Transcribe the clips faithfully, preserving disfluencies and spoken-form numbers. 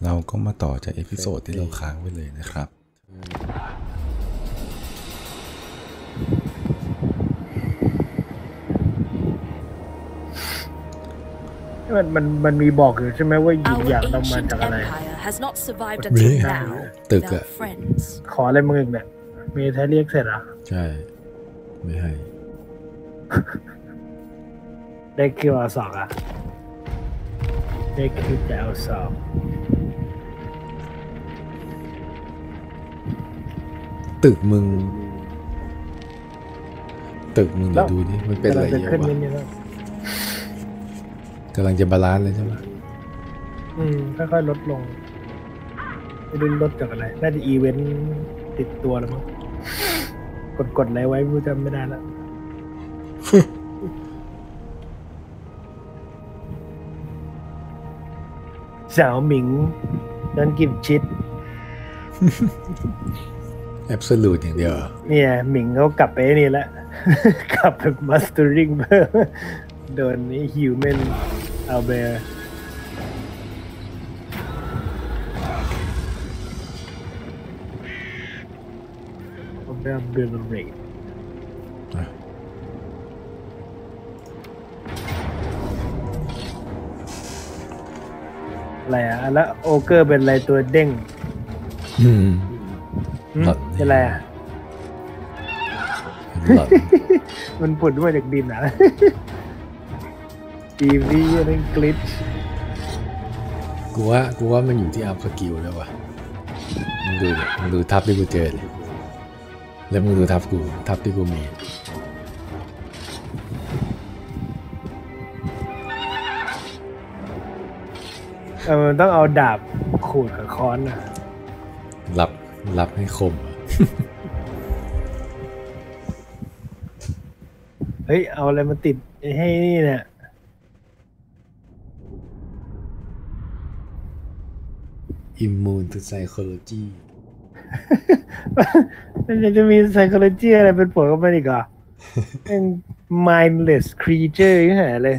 เราก็มาต่อจากเอพิโซดที่เราค้างไว้เลยนะครับมันมันมันมีบอกอยู่ใช่ไหมว่าหยิบอย่างเรามาจากอะไรมีตึกอะขออะไรมึงอีกเนี่ยมีแท้เรียกเสร็จอ่ะใช่ไม่ให้ได้คิวเอาสองอ่ะได้คิวจะเอาสองตึกมึงตึกมึงเดี๋ยวดูดิมันเป็นอะไรเยอะวะกำลังจะบาลานซ์เลยใช่ไหมอืมค่อยๆลดลงไม่รู้ลดจากอะไรน่าจะอีเวนต์ติดตัวแล้วมั้งกดๆอะไรไว้ไม่จำไม่ได้แล้วสาวหมิงนั่นกิมชิดแอบสูตอย่างเดียวเนี่ยหมิงเขากลับไปนี่แล้วกลับไปมาสเตอริงเพิ่มโดนนี่ฮิวแมนอัลเบร์อัลเบร์เบลเรดอะไรอ่ะแล้วโอเกอร์เป็นอะไรตัวเด้งอืมเป็นอะไรอ่ะมันผุดมาจากดินอ่ะทีวีนั่นกลิชกูว่ากูว่ามันอยู่ที่อัพสกิลแล้ววะมึงดูดิมึงดูทับที่กูเจอเลยแล้วมึงดูทับกูทับที่กูมีเออมันต้องเอาดาบขูดกับค้อนนะรับรับให้คมเฮ้ยเอาอะไรมาติดให้นี่เนี่ยอิมมูนทูไซโคโลจีมันจะมีไซโคโลจีอะไรเป็นผลกับมันอีกอ่ะเป็น mindless creature ยังไงเลย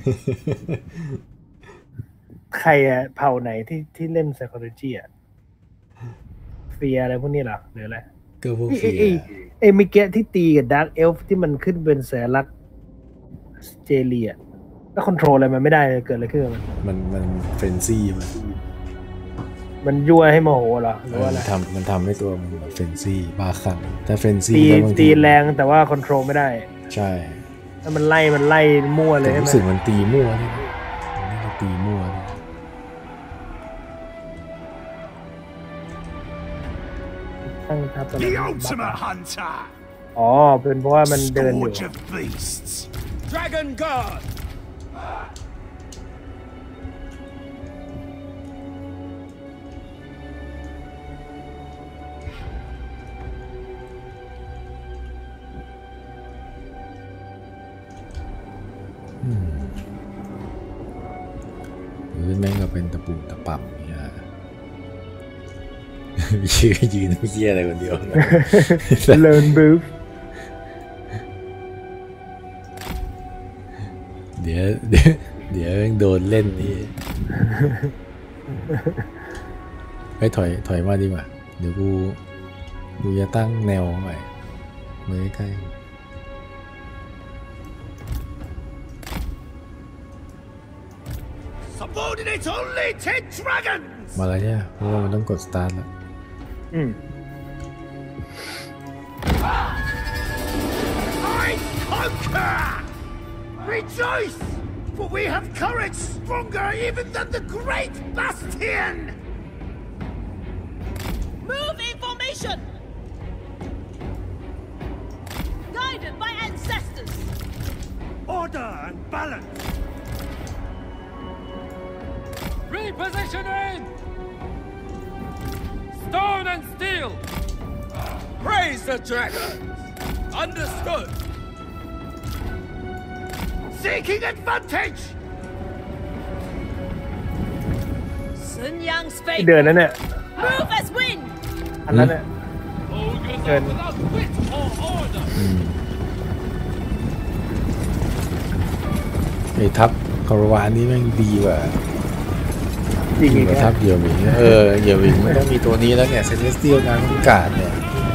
ใครอะเผ่าไหนที่ที่เล่นไซโคโลจีอะเฟียอะไรพวกนี้หรอหรืออะไรก็พวกเฟียเอมิเกะที่ตีกับดาร์กเอลฟ์ที่มันขึ้นเป็นสัญลักษณ์เจเลียแล้วคอนโทรลอะไรมันไม่ได้เกิดอะไรขึ้นมันมันมันเฟรนซี่มันมันยั่วให้โมโหเหรอหรือว่าอะไรทำมันทำให้ตัวมันแบบเฟรนซี่บ้าคลั่งถ้าเฟรนซี่ตีตีแรงแต่ว่าคอนโทรลไม่ได้ใช่ถ้ามันไล่มันไล่มั่วเลยใช่ไหมรู้สึกมันตีมั่วนี่มันตีมั่วตั้งทับอะไรอ๋อเป็นเพราะว่ามันเดินอยู่ Dragon Guard หรือแม่งก็เป็นตะปุ่มตะปั่มเนี่ยยืนยืนเยี่ยอะไรคนเดียวเลิร์นบูฟเดี๋ยวเดี๋ยวเดี๋ยวโดนเล่นนี่ไปถอยถอยมาดีกว่าเดี๋ยวกูกูจะตั้งแนวใหม่ไว้ใกล้มาแล้วใช่เพราะว่ามันต้องกดสตาร์ทแล้วอืม I conquer rejoice for we have courage stronger even than the great Bastion move in formation guided by ancestors order and balance repositioning stone and steel praise the dragons understood seeking advantage Sun Yang's fate เดินนั่นเนี่ย move as wind อันนั้นเนี่ยเดินไอ้ทัพคาราวานนี้แม่งดีกว่าจริงมีอีกประแล้ทัวบเหยี่ยวหมิงเออเหยี่ยวหมิงมันต้องมีตัวนี้แล้วเนี่ยเซเลสเตียลการต้องการเนี่ย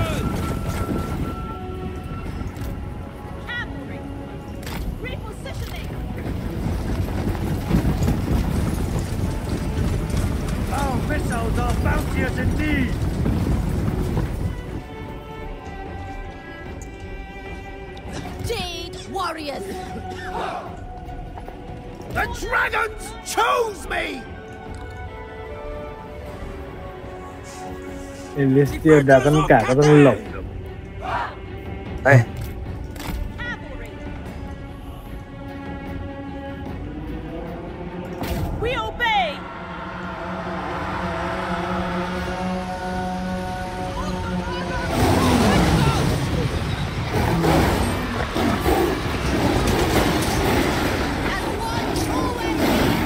Cavalry. Repositioning. Our missiles are bounteous indeed. Jade warriors. The dragons chose me. เอลิสเตียดากันกาก็ต้องหลบไป Cavalry. We obey. As one always.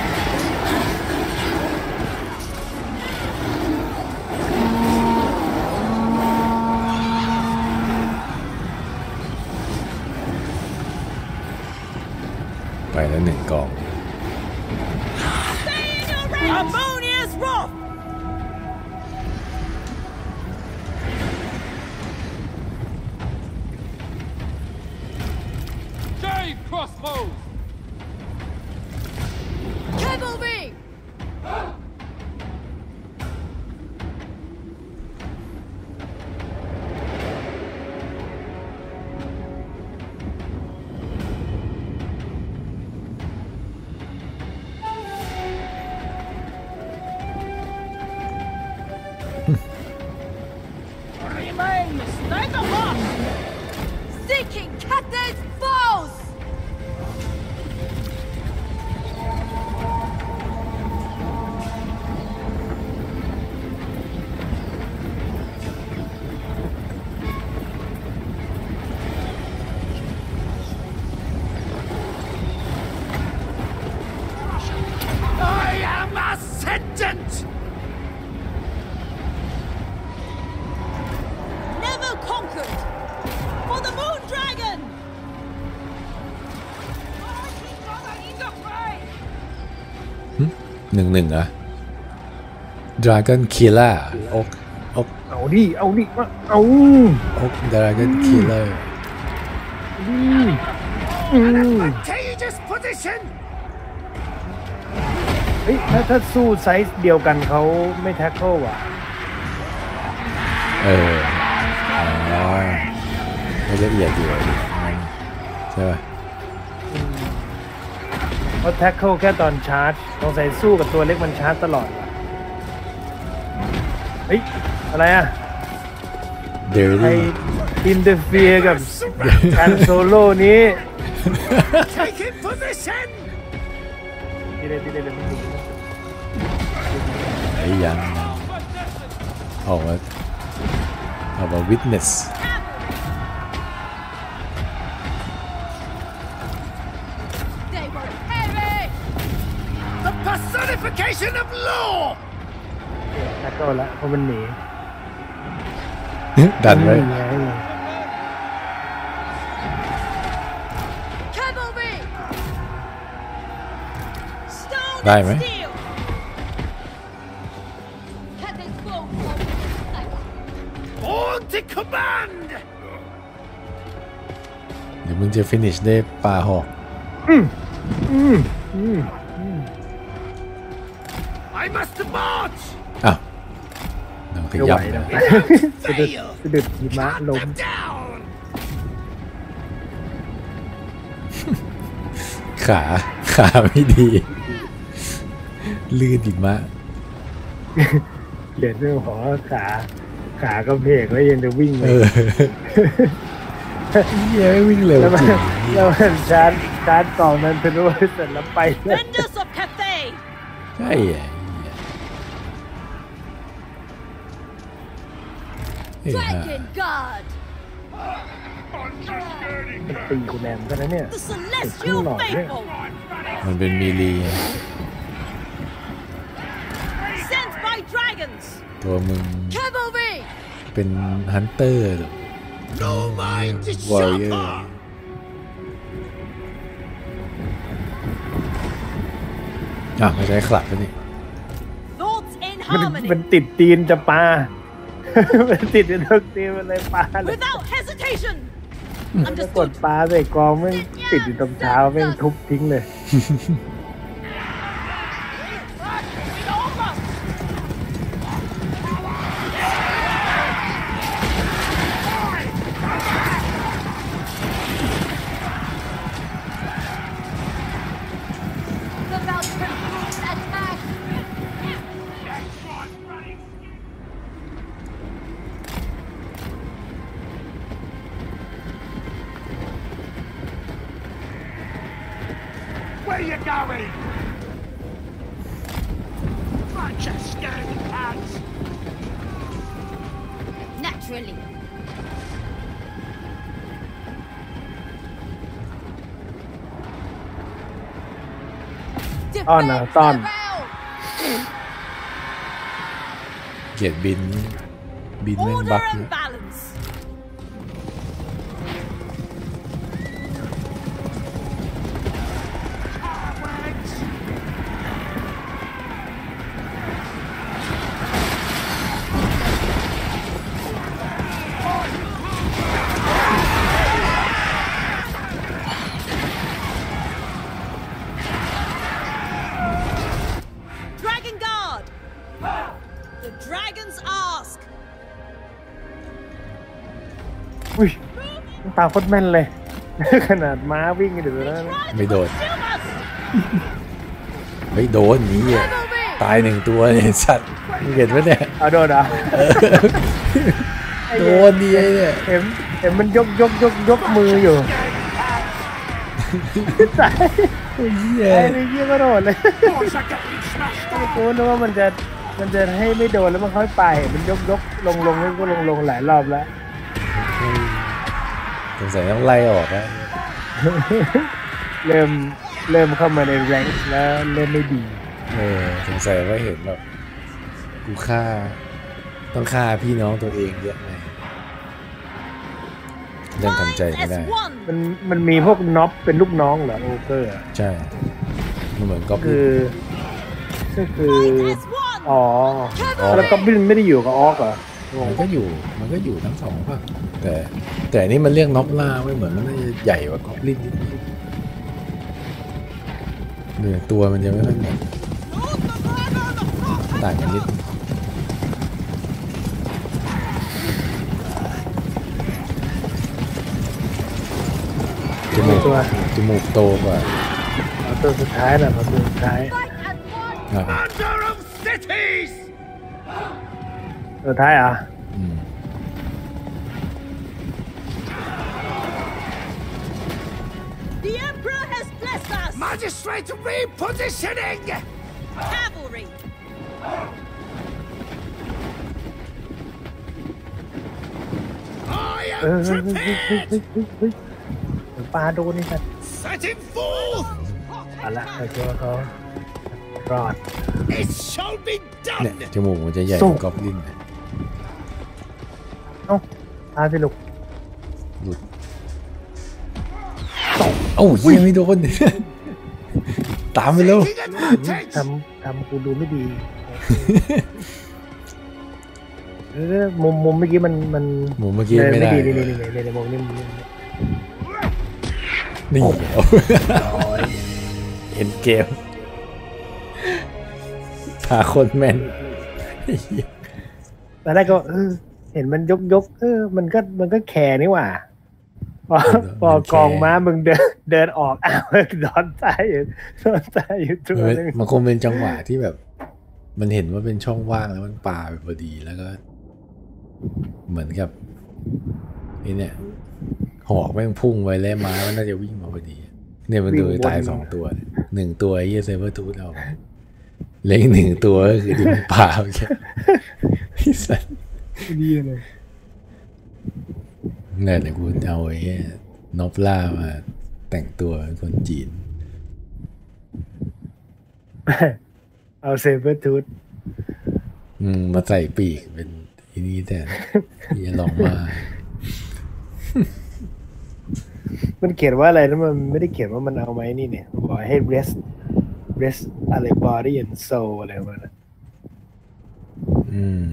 ไปแล้วหนึ่งกอง Stay in your ranks. Harmonious wrath. Jade crossbows! Cavalry. 'Remain steadfast. Seeking Cathay's foes. หนึ่งหนึ่งอะดราก้อนคิลเลอร์อกอกเอาดิเอาดิมาเอาอกดราก้อนคิลเลอร์ดิอืม Advantageous position. เฮ้ยถ้าถ้าสู้ไซส์เดียวกันเขาไม่แท็กเกิลว่ะเอออ๋อไม่ละเอียดอยู่ใช่ป่ะเพราะแท็กเกิลแค่ตอนชาร์จสงสัยสู้กับตัวเล็กมันชาร์จตลอดว่ะเฮ้ยอะไรอ่ะเดลไอลี่อินเตอร์เฟียกับการโซโล่นี้ Taking position. ดีเลยดีเลยดีเลยไอ้ยังออกมาออกมาวิทเนส They were perish. The personification of law. แท็กเกิลละเพราะมันหนีดันไว้ไง Cavalry. Stone ได้ไหม and steel. Cathay's foes. Born to command. เดี๋ยวมึงจะฟินิชได้ปลาหอก I must march. อ้าวน้องขไม่ไหวยับแล้นะวสะดุดสะดุดหิมะ Cut ลม them down. ขาขาไม่ดี ลื่นอีกมะเดี๋ยวเรื่องของขาขากระเพกแล้วยังจะวิ่งเลเอย อเย้วิ่งเร็วแล้วมันจริงแล้วมันชาร์จชาร์จกล่องนั้นเป็นว่าเสร็จแล้วไปเลย Vendors of Cathay. ใช่ไอ้เหี้ยเฮ้ยฮะ Dragon Guard. มันตีกูแรงกันนะเนี่ย The Celestial Lord, yeah. Faithful. มันเป็นมีลี Sent by dragons. ตัวมึง Cavalry. เป็นฮันเตอร์ No mind to วอริเออร์ sharper. อ่ะไม่ใช่คลับแล้วนี่มันติดตีนจะปลามันติดในตรงตีนมันเลยปลาเลย Without hesitation. มันจะกดปลาใส่กองแม่งติดอยู่ตรงเท้าแม่งทุบทิ้งเลย The Valkyrie troops attack. Where you going? Bunch of scaredy cats! Naturally. Ton à, Defend ton. the rail. เกลียดบินบินแม่ง Order บัก and balance. Dragon Guard. The dragons ask. อุ้ยตาโคตรแม่นเลย ขนาดม้าวิ่งกันอยู่แล้วนะไม่โดน Shield us. ไม่โดนนี้อ่ะ Cavalry. ตายหนึ่งตัวเนี่ยสัตว์มึงเห็นไหมเนี่ยเอาโดนเหรอ่ะโดนดีไอ้เนี่ยเห็นเห็นมันยกยกยกยกมืออยู่ตายไอ้เหี้ยไอ้นี่เยี่ยก็โดนเลย Boys are getting smashed กูนึกว่ามันจะมันจะให้ไม่โดนแล้วมันค่อยไปเห็นมันยกยกลงลงแล้วก็ลงลงหลายรอบแล้วสงสัยต้องไล่ออกแล้วเริ่มเริ่มเข้ามาในแรงค์แล้วเล่นไม่ดีเออสงสัยว่าเห็นแบบกูฆ่าต้องฆ่าพี่น้องตัวเองเยอะไงเริ่มทำใจไม่ Fight ได้ as one. มันมันมีพวกน็อปเป็นลูกน้องเหรอโอเกอร์อะใช่มันเหมือนก็คือก็คือ Fight as one. อ๋อแล้วก็บินไม่ได้อยู่กับออกเหรอมันก็อยู่มันก็อยู่ทั้งสองป่ะแต่แต่อันนี่มันเรียกน็อปล่าไม่เหมือนมันน่าจะใหญ่กว่ากอบลินนิดนึงเนื้อตัวมันยังไม่ค่อยเหมือนต่างกันนิดนึงจมูกตัวจมูกโตกว่าเอาตัวสุดท้ายนะเอาตัวสุดท้าย Fight as one. อ่ะ Thunder of cities! ตัวสุดท้ายอ่ะอืม The Emperor has blessed us. Magistrate repositioning! Cavalry. I เออ am เฮ้ยเฮ้ยเฮ้ย prepared! เฮ้ยเฮ้ยเฮ้ยเดี๋ยวปลาโดนนี่สัตว์ Setting forth! เอาละเราคิดว่าเขารอด It shall be เนี่ย done! จมูกมันจะใหญ่กสู้ว่ากอบลินนะเอ้าปลาสิลูกหลุดเอ้าเหี้ยังไม่โดน ตามไปแล้ว Taking advantage! ทำทำกูดูไม่ดีเออมุมมุมเมื่อกี้มันมันหมูเมื่อกี้ไม่ได้นี่นี่นี่นี่นี่มุมนี้มุมนี้นี่เห็นเกมพาคนแมนตอนแรกก็เออเห็นมันยกยกเออมันก็มันก็แคร์นี่หว่าพอพอกองม้ามึงเดินเดินออกอ้าวดอนตายอยู่ดอนตายอยู่ตัวนึงมันคงเป็นจังหวะที่แบบ มันเห็นว่าเป็นช่องว่างแล้วมันปาไปพอดีแล้วก็ เหมือนกับไอ้เนี่ยหอกแม่งพุ่งไปแล้วม้ามันน่าจะวิ่งมาพอดี เนี่ยมันโดยตายสองตัวหนึ่งตัวไอ้เหี้ยเซเวอร์ทูธเอาเหลืออีกหนึ่งตัวก็คือที่มันปาไปแค่พี่สันดีเลยเนี่ยเดี๋ยวกูเอาไอ้เหี้ยนอบล่ามาแต่งตัวเป็นคนจีนเอาเซเบอร์ทูธอืมมาใส่ปีกเป็นอีนี่แทนอย่าลองมามันเขียนว่าอะไรแล้วมันไม่ได้เขียนว่ามันเอาไหมนี่เนี่ยบอกให้ rest rest อะไร body and soul อะไรประมาณนั้นอืม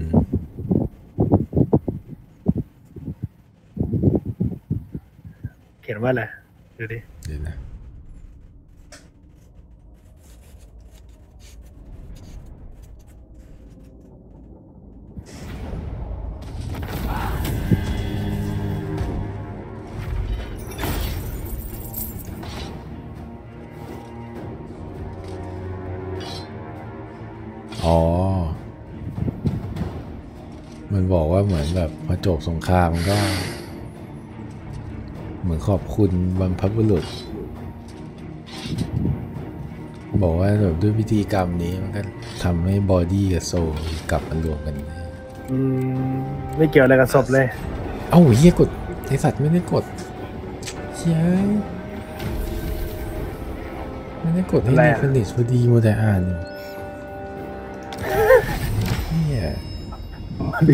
เขียนว่าอะไรดูดิเดี๋ยวนะอ๋อมันบอกว่าเหมือนแบบพอจบสงครามก็เหมือนขอบคุณบรรพบุรุษบอกว่าแบบด้วยพิธีกรรมนี้มันก็ทำให้บอดี้กับโซลกลับมารวมกันอืมไม่เกี่ยวอะไรกับศพเลยเอ้าเฮียกดไอสัตว์ไม่ได้กดเฮียไม่ได้กดให้ในฟินิชพอดีมัวแต่อ่านเฮียดี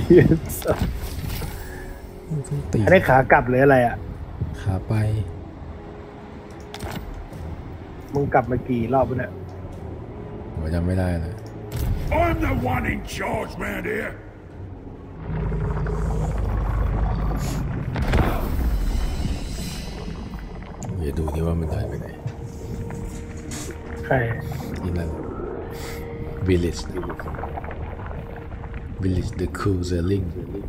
อันนี้ขากลับหรืออะไรอ่ะขาไปมึงกลับมากี่รอบเนี่ยผมจำไม่ได้เลย I'm the one in charge man here เดี๋ยวดูนี่ว่ามันเดินไปไหนใครที่นั่น village village the cruising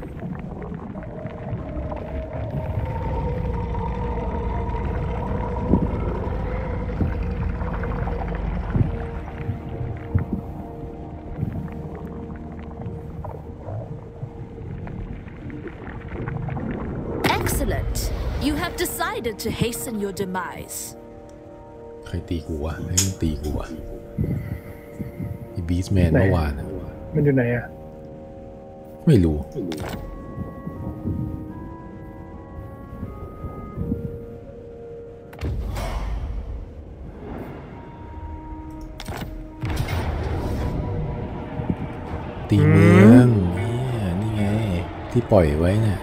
You have decided to hasten your demise. ใครตีกูวะให้มึงตีกูวะไอ้บีสแมนเมื่อวานอ่ะมันอยู่ไหนอ่ะไม่รู้ตีเมืองนี่นี่ไงที่ปล่อยไว้เนี่ย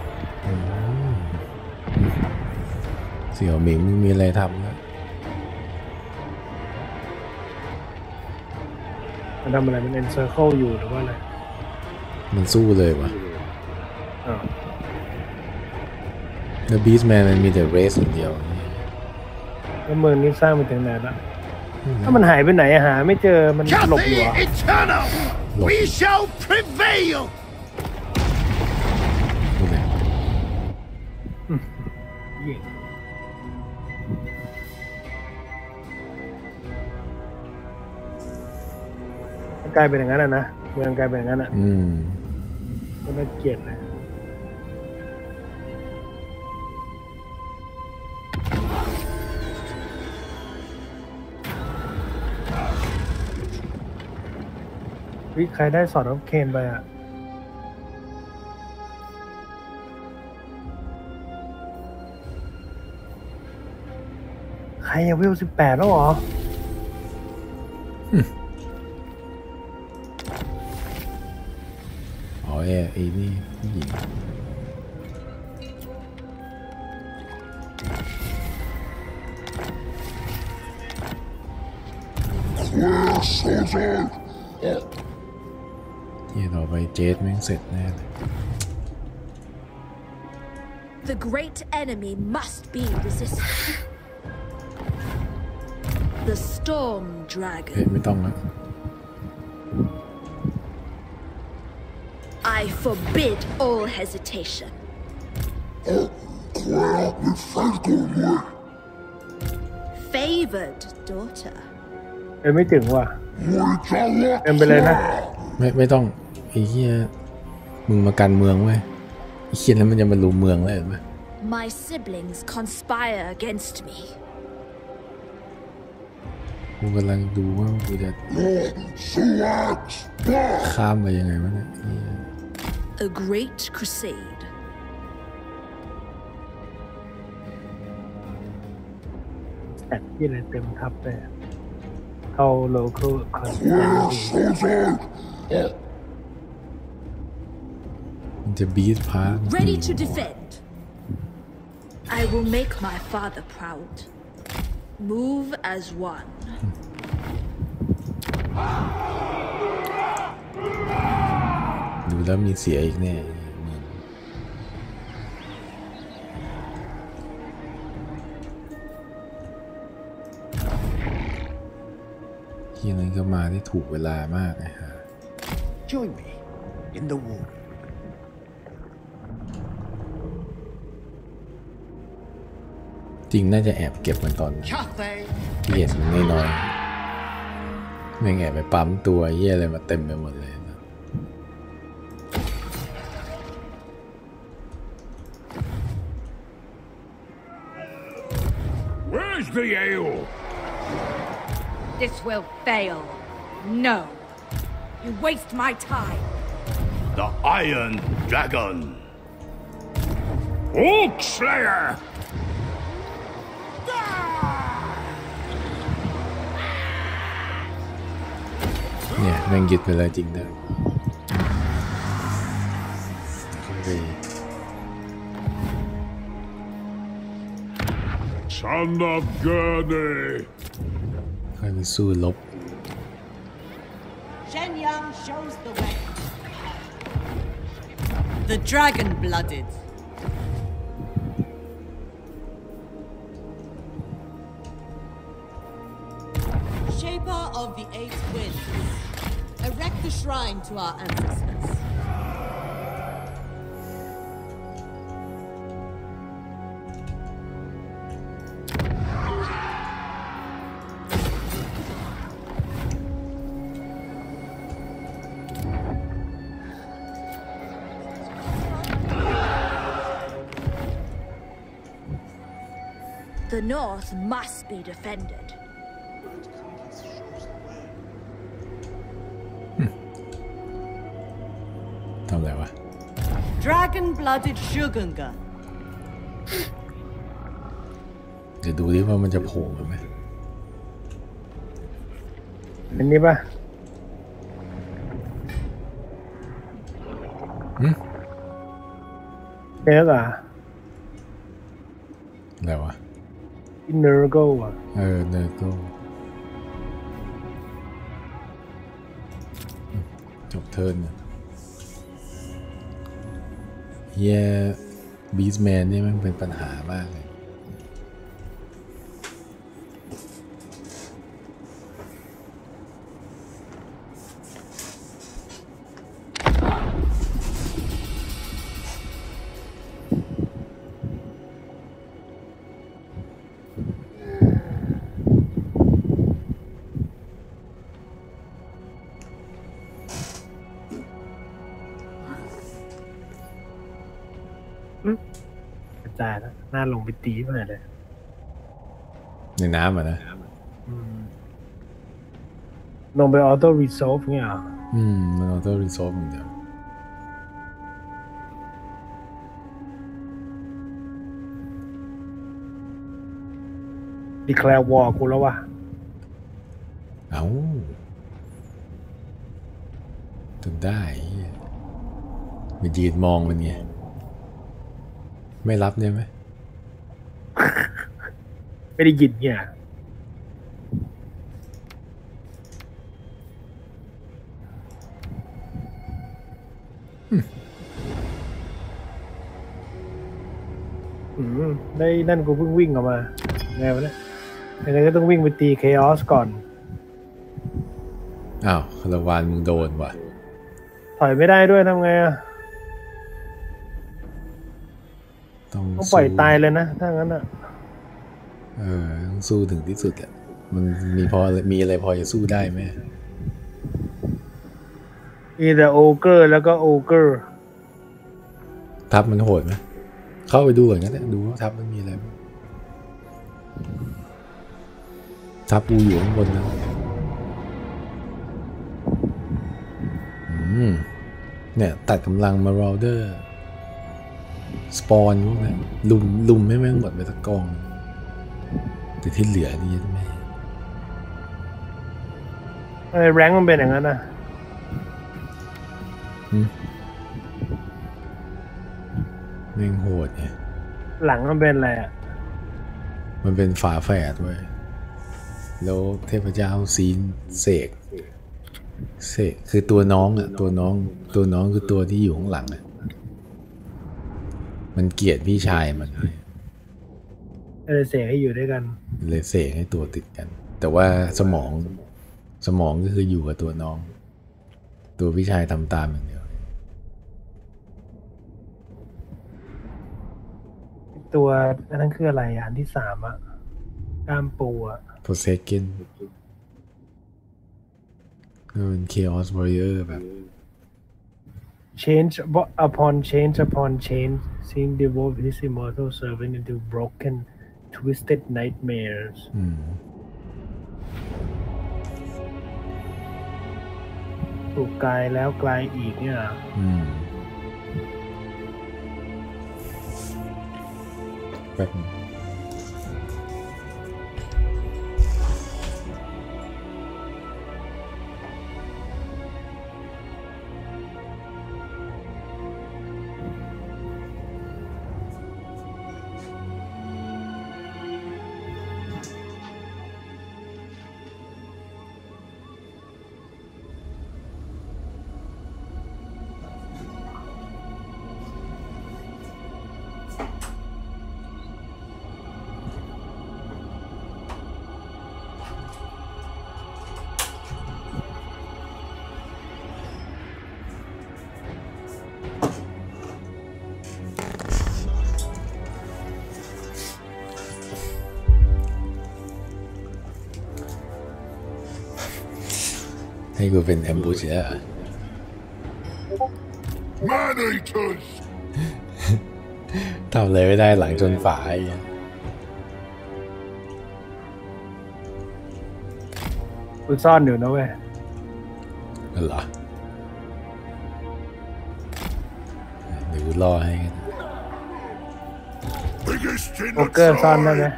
เสี่ยวหมิงมึงมีอะไรทำนะมันทำอะไรมันเอ็นเซอร์เคิลอยู่หรือว่าอะไรมันสู้เลยวะแล้วบีสแมนมันมีแต่เรสอย่างเดียวแล้วเมืองนี้สร้างไปถึงไหนละถ้ามันหายไปไหนหาไม่เจอมันหลบอยู่อ่ะ We shall prevail กลายเป็นอย่างนั้นอ่ะนะเมืองกลายเป็นอย่างนั้นอ่ะอืมก็น่าเกลียดเลยวิใครได้สอดออฟเคนไปอ่ะใครยังวิวสิบแปดแล้วเหรออ๋อไอ้นี่ผู้หญิงที่ต่อไปเจสแม่งเสร็จแน่เลย The great enemy must be resisted. The storm dragon. เฮ้ยไม่ต้องนะ I forbid all hesitation. Favored daughter. เอ้ยไม่ถึงว่ะเอ็มไปเลยนะไม่ไม่ต้องไอ้เหี้ยมึงมากันเมืองเว้ยไอ้เหี้ยแล้วมันจะมาลุมเมืองเลยไหม My siblings conspire against me. กูกำลังดูว่ากูจะข้ามไปยังไงวะเนี่ย A great crusade. แต่ที่อะไรเต็มทับเลยเข้า local conspiracy มันจะบีทพา Ready to defend. I will make my father proud. Move as one. เแล้วมีเสียอีกแน่ที่นั้นก็มาได้ถูกเวลามากนะฮะ Join me in the war. จริงน่าจะแอบเก็บมันตอน Cathay. ที่เห็นมันน้อยๆไม่แอบไปปั๊มตัวเยี่ยอะไรมาเต็มไปหมดเลยนะ Where's the ale? This will fail. No. You waste my time. The Iron Dragon. Oak Slayer! เนี่ยแม่งยึดไปเลยจริงด้วยไป Son of Gurney! ค่อยไปสู้รบ Shenyang shows the way. The dragon-blooded. Shaper of the eight winds. Erect a shrine to our ancestors. The North must be defended. ทำอะไรวะ Dragon-blooded Shugunga. เดี๋ยวดูดิว่ามันจะโผล่มาไหมอันนี้ปะหืมเนื้ออ่ะอะไรวะอินเนอร์โกอ่ะเออเนอร์โกจบเทิร์นเฮียบีสแมนนี่มันเป็นปัญหามากเลยกระจายแล้วน่าลงไปตีมาเลยในน้ำอ่ะนะลงไปออโต้รีโซลเนี่ยเหรออืม มันออโต้รีโซลอย่างเดียวดีแคลร์วอร์กูแล้ววะเอ้าจนได้มายืนมองมันไงไม่รับได้ไหมไม่ได้ยินเนี่ยอืมได้นั่นกูเพิ่งวิ่งออกมาไงวะเนี่ยยังไงก็ต้องวิ่งไปตีเคออสก่อนอ้าวคาราวานมึงโดนว่ะถอยไม่ได้ด้วยทำไงอ่ะต้องต้องปล่อยสู้ตายเลยนะถ้างั้นอ่ะเออต้องสู้ถึงที่สุดอ่ะมันมีพอมีอะไรพอจะสู้ได้ไหมมีแต่โอเกอร์แล้วก็โอเกอร์ทับมันโหดไหมเข้าไปดูก่อนก็ได้ดูว่าทับมันมีอะไรบ้างทับกูอยู่ข้างบนนะอืมเนี่ยตัดกำลังมาราเดอร์สปอนพวกนั้นลุมลุมไม่แม่งหมดไปสักกองแต่ที่เหลือนี่ไม่ไอ้แรงค์มันเป็นอย่างนั้นนะแม่งโหดไงหลังมันเป็นอะไรอ่ะมันเป็นฝาแฝดเว้ยแล้วเทพเจ้าซีนเสกเสกคือตัวน้องอ่ะตัวน้องตัวน้องคือตัวที่อยู่ข้างหลังอ่ะมันเกลียดพี่ชายมันเลยเสกให้อยู่ด้วยกันเลยเสกให้ตัวติดกันแต่ว่าสมองสมองก็คืออยู่กับตัวน้องตัวพี่ชายทำตามอย่างเดียวตัวนั่นคืออะไรอันที่สามอะกล้ามปูอะ Forsaken ก็เป็น Chaos Warrior แบบ change upon change upon change seeing devote his immortal servant into broken twisted nightmares ถูกกลายแล้วกลายอีกเนี่ยแบบให้กูเป็นแอมบูชแล้วทำอะไรไม่ได้หลังจนฝาไอ้กูซ่อนอยู่นะเว้ยนั่นเหรอเดี๋ยวกูรอให้กันโอเกอร์ซ่อนได้ไหม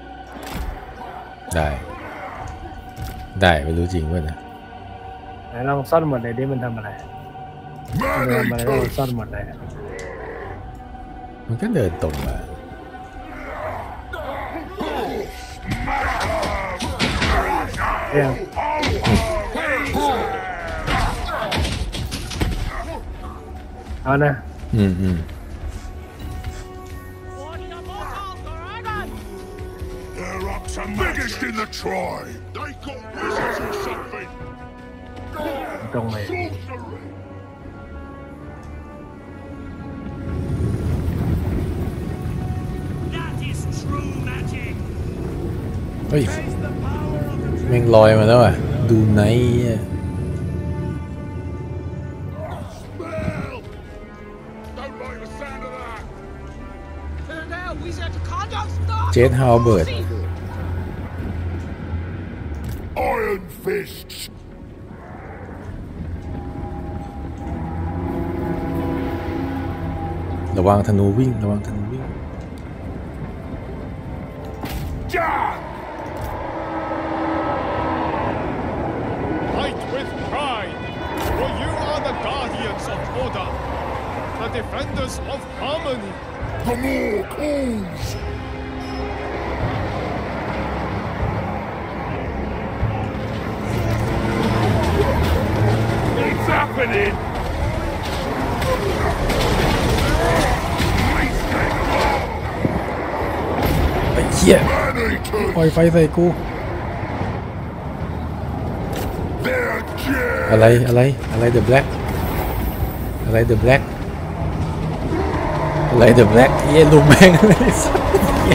ได้ได้ไม่รู้จริงป่ะนะไหนลองซ่อนหมดเลยดิมันทำอะไรมันทำอะไรเราซ่อนหมดเลยมันก็เดินตรงมาเรื่องเอานะอืมอืมตรงไหนเฮ้ยแม่งลอยมาแล้วอ่ะดูไหนอ่ะเจธฮาวเบิร์ดระวังธนูวิ่งระวังธนูวิ่ง Fight with pride, for you are the guardians of order, the defenders of harmony. The more calls. What's happening? ไอ้เหี้ยปล่อยไฟใส่กูอะไรอะไรอะไร The Black อะไร The Black อะไร The Black เหี้ยลุมแม่งเลยสัส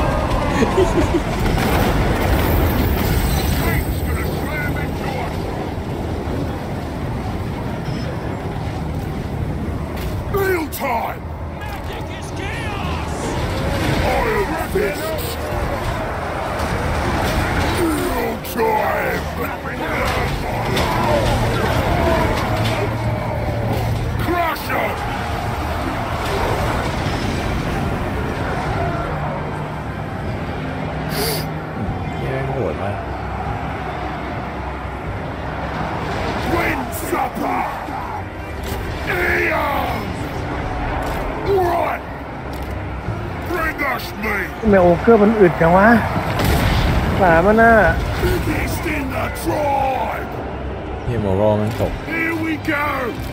ทำไมโอเกอร์มันอึดจังวะฝามันน่ะเฮ้ยที่โมรอมันตก Here we go!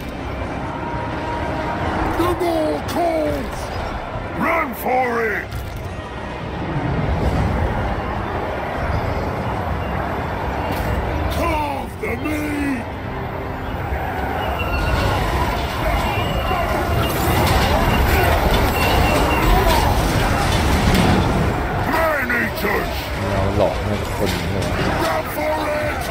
The more calls! Run for it! Carve the meat! Man-eaters! เราหลอกให้คนเลย Run for it!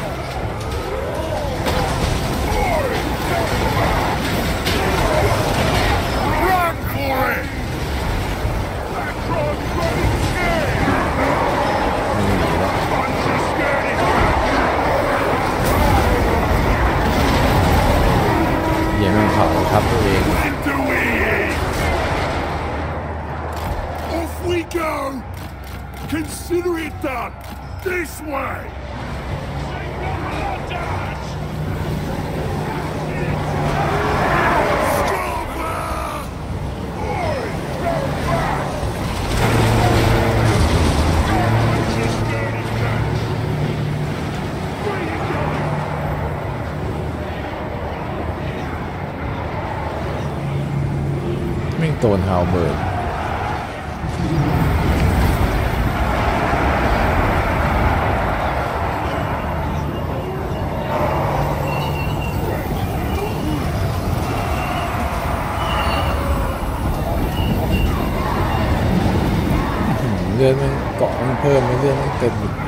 Run for it! Electron's running scared! ไม่หนีแล้ว Bunch of scaredy อย่าแม่งเผาทับตัวเอง When do we eat? Off we go! Consider it done! This way! Stop! แม่งโดนฮาวเบิร์ดเลือดมันเกาะมันเพิ่มไม่เลือดมันเต็มอีก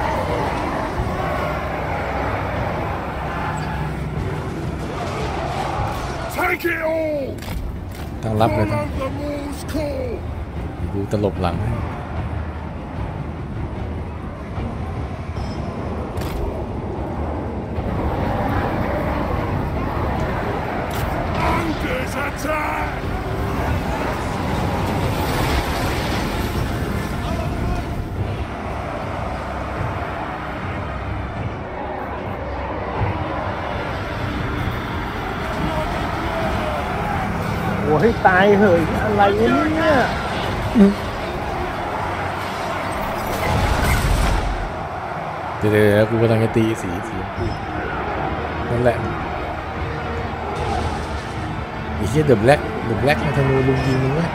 Take it all! ทั้งรับเลยทั้ง Follow the Morse call! ดูตลบหลังให้ Ogres attack! โอ้ให้ตายเหยอะไรวะเนี่ยเดี๋ยวๆกูกำลังจะตีสีสีนั่นแหละไอ้เหี้ยเดอะแบล็กเดอะแบล็กมันธนูลุงยิงมึงไหม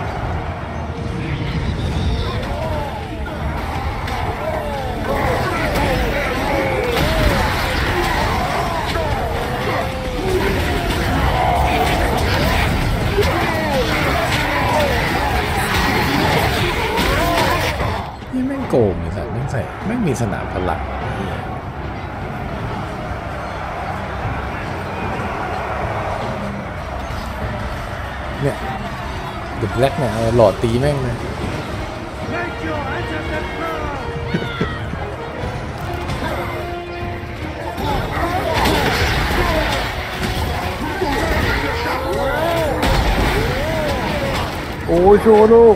นี่แม่งโกงเลยสัตว์แม่งใส่แม่งมีสนามพลังเนี่ย The Black เนี่ยหลอดตีแม่งเลย Make your enemy proud! โอ้โชว์ลูก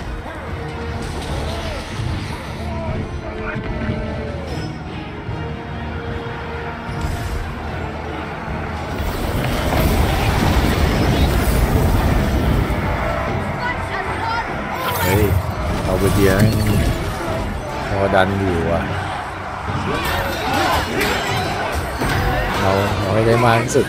เฮ้ยเอาไปเดียวพอดันอยู่อ่ะเราเราให้ได้มากที่สุด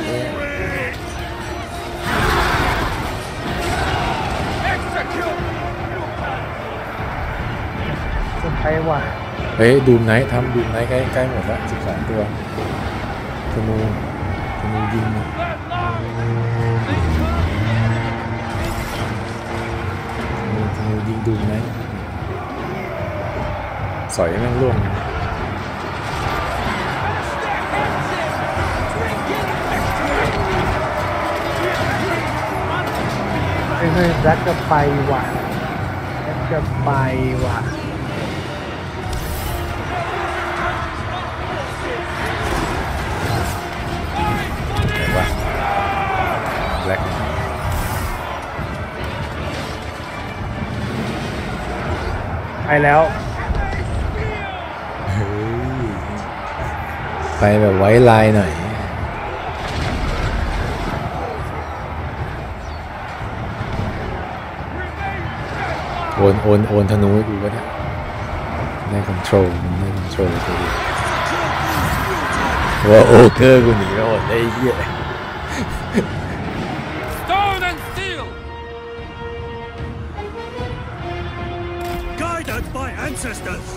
จะไปว่ะเฮ้ยดูมไนท์ทำดูมไนท์ใกล้ใกล้หมดละสิบสองตัวธนูธนูยิงธนูธนูยิงดูมไนท์สอยแม่งล่วงเฮ้ยเฮ้ยรักจะไปว่ะรักจะไปว่ะไหนวะแบล็กไปแล้วไปแบบไว้ลายหน่อยโอนโอนโอนธนูให้กูก็ได้ได้คอนโทรลมันได้คอนโทรลตัวเองโอเคว่าโอเกอร์กูหนีไปหมดเลยไอ้เหี้ย Stone and steel! Guided by ancestors!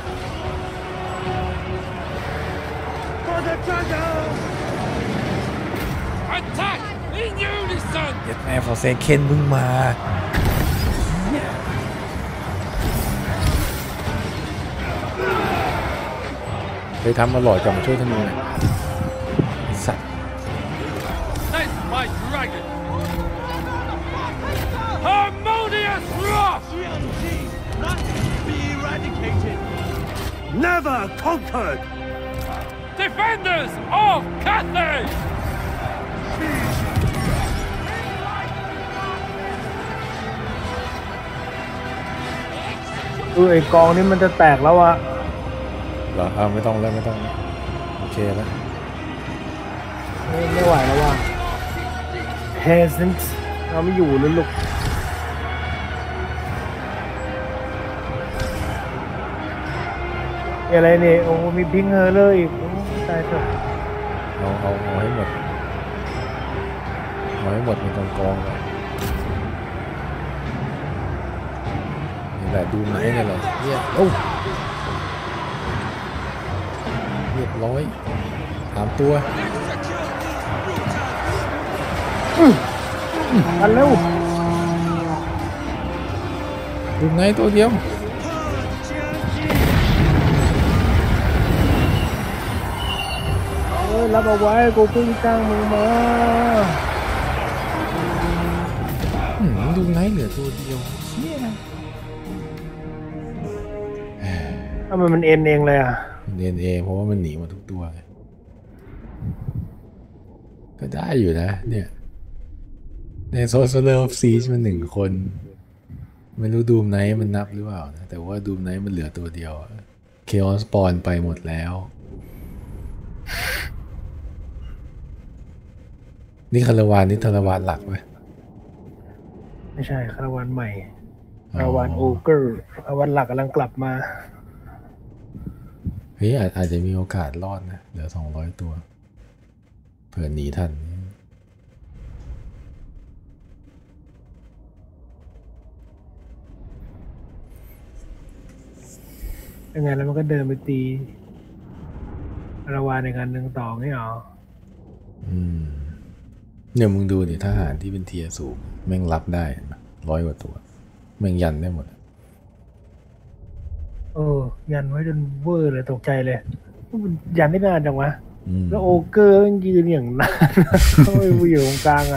For the dragon! Attack in unison! เย็ดแม่ฟอร์เซเคนมึงมาไปทำมาหล่อจ่องช่วยธนูหน่อยไอ้สัตว์ That's my dragon! Harmonious wrath! Not be eradicated! Never conquered! Defenders of Cathay! ดูไอ้กองนี้มันจะแตกแล้วอะเหรอเอาไม่ต้องแล้วไม่ต้องแล้วโอเคแล้วไม่ไม่ไหวแล้วว่ะ peasant เราไม่อยู่แล้วลูกอะไรเนี่ยโอ้มีพิงเฮอร์เลยอีกโอ้ตายเถอะเอาเอาเอาให้หมดเอาให้หมดเป็นกองกองเลยนี่แหละดูไหนเนี่ยเหรอเนี่ยโอ้เรียบร้อยสามตัวอันเร็วดูไหนตัวเดียวเอ้ยรับเอาไว้กูเพิ่งจ้างมึงมาอืมดูไหนเหลือตัวเดียวเชี่ยทำไมมันเอ็นเองเลยอ่ะเรียนเองเพราะว่ามันหนีหมดทุกตัวเลยก็ได้อยู่นะเนี่ยในโซเซอร์ออฟซีมันหนึ่งคนไม่รู้ดูมไนท์มันนับหรือเปล่านะแต่ว่าดูมไนท์มันเหลือตัวเดียวเคออสปอนไปหมดแล้วนี่คาราวานนี่คาราวานหลักไหมไม่ใช่คาราวานใหม่คาราวานโอเกอร์คาราวานหลักกำลังกลับมาเฮ้ยอาจอาจจะมีโอกาสรอดนะเหลือสองร้อยตัวเผื่อหนีทันยังไงแล้วมันก็เดินไปตีคาราวานในการหนึ่งต่อไม่หรออืมเนี่ยมึงดูดิทหารที่เป็นเทียร์สูงแม่งรับได้ร้อยกว่าตัวแม่งยันได้หมดเออยันไว้จนเวอร์เลยตกใจเลยมันยันได้นานจังวะอืมแล้วโอเกอร์มันยืนอย่างนานเขาไปอยู่ตรงกลางอ่ะ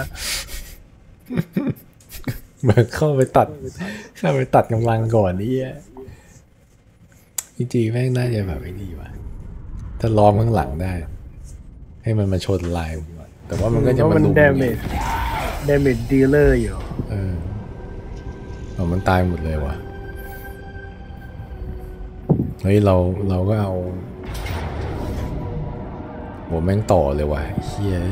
มันเข้าไปตัดเข้าไปตัดกำลังก่อนนี่จริงๆแม่งน่าจะแบบไอ้นี่วะถ้าล้อมข้างหลังได้ ให้มันมาชนลายแต่ว่ามันก็จะเพราะมามันลุมดาเมจดาเมจดีลเลอร์อยู่เออเอามันตายหมดเลยวะเฮ้ยเราเราก็เอาโหแม่งต่อเลยวะเฮีย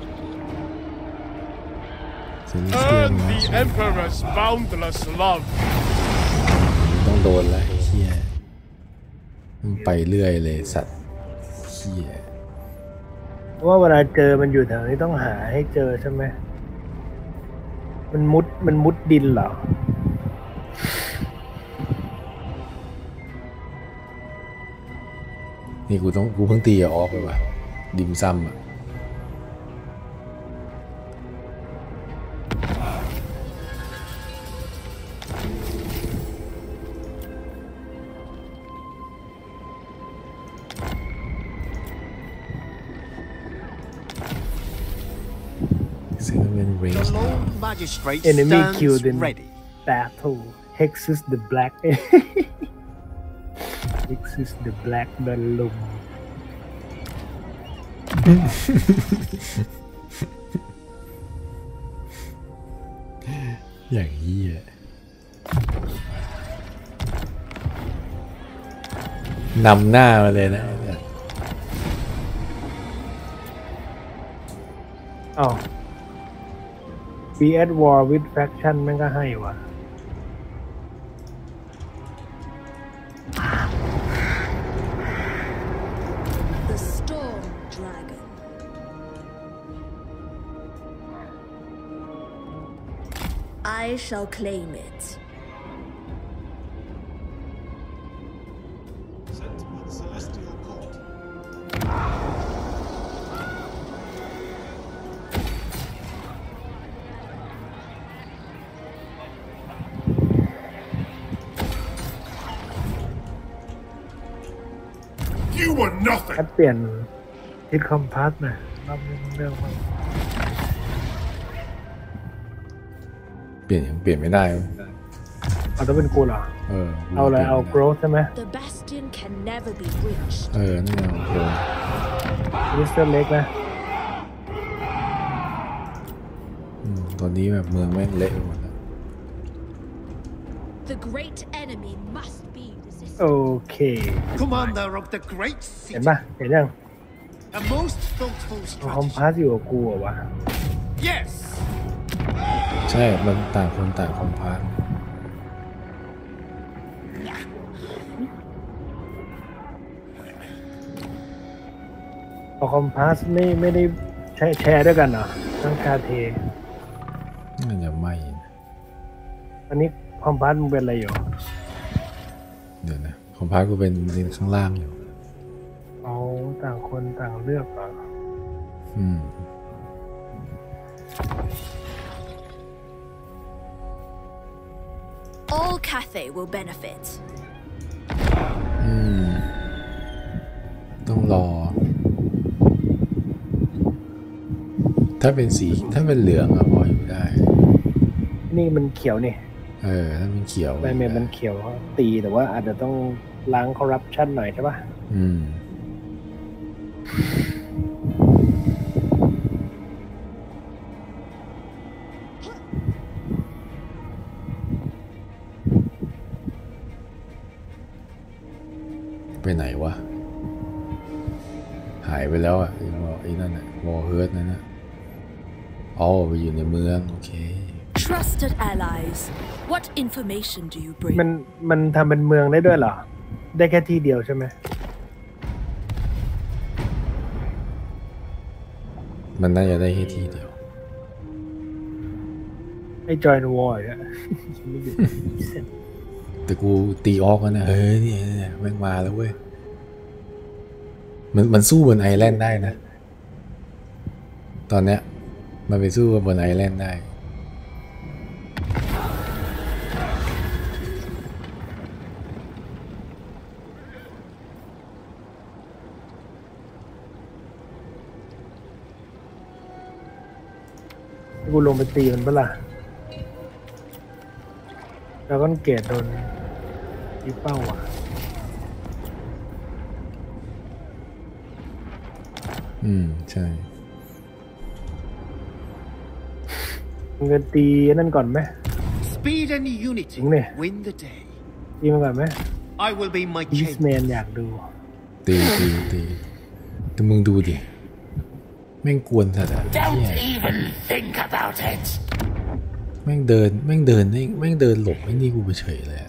สินเชื่อ Earn มา the Emperor's boundless love! ต้องโดนแล้วไอ้เฮียมันไปเรื่อยเลยสัตว์เฮียเพราะว่าเวลาเจอมันอยู่แถวนี้ต้องหาให้เจอใช่ไหมมันมุดมันมุดดินเหรอนี่กูต้องกูเพิ่งตีออกไปว่ะดิมซัมอ่ะเซนเวนเรนจ์ Lord Magistrate Enemy stands killed in ready. battle Hexus the Black Hexus the Black โดนลุมอย่างเหี้ยนำหน้ามาเลยนะเนี่ยอ้าว Be at war with faction มันก็ให้ว่ะ The storm dragon. I shall claim it. Sent by the Celestial Court. You were ถ้า nothing. เปลี่ยนทิศคอมพาสหน่อยรอบนี้เรื่องมันเปลี่ยนยังเปลี่ยนไม่ได้เอาต้องเป็นกูเหรอเออเอาอะไรเอา growth ใช่ไหม The bastion can never be reached. เออนี่เอาโกลิสเตอร์เล็กนะอืมตอนนี้แบบเมืองแม่งเละไปหมดแล้ว The great enemy must be resisted. โอเค Commander of the Great เห็น City. ปะเห็นยัง A most thoughtful เอาคอม strategy. พาสอยู่กับกูเหรอวะ Yes. ใช่มันต่างคนต่างคอมพาสเอาคอมพาสไม่ไม่ได้ใช้แชร์ด้วยกันเหรอทั้งคาเทน่าจะไม่นะอันนี้คอมพาสมึงเป็นอะไรอยู่เดี๋ยวนะคอมพาสกูเป็นเลนข้างล่างอยู่เอาต่างคนต่างเลือกเหรออืม All Cathay will benefit. อืมต้องรอ ถ้าเป็นสีถ้าเป็นเหลืองอะพออยู่ได้นี่มันเขียวนี่เออถ้าเป็นเขียวแบนเมนมันเขียวตีแต่ว่าอาจจะต้องล้างคอร์รัปชันหน่อยใช่ปะอืมไปไหนวะ หายไปแล้วอ่ะไอ้วอไอ้นั่นอ่ะวอเฮิร์ตนั่นอ่ะอ๋อไปอยู่ในเมืองโอเค Trusted allies, what information do you bring? มันมันทำเป็นเมืองได้ด้วยเหรอ ได้แค่ที่เดียวใช่ไหมมันน่าจะได้แค่ที่เดียวไอ้จอยน์วอร์อ่ะ ไม่หยุดแต่กูตีออกแล้วนะเฮ้ยนี่เนี่ยแม่งมาแล้วเว้ยมันมันสู้บนไอแลนด์ได้นะ ตอนเนี้ยมันไปสู้บนไอแลนด์ได้กูลงไปตีมันเปะล่าแล้วก็เกตโดนยิงเป้าอ่ะอืมใช่เงินตีนั่นก่อนไหม Speed and unity Đúng nè. win the day. ตีมันก่อนไหม I will be my อีส champion. แมนอยากดูตีตีตีแต่มึงดูดิแม่งกวนสัตว์อะ Don't เหี้ย even think about it. แม่งเดินแม่งเดินนี่แม่งเดินหลบไอ้นี่กูไปเฉยเลยอะ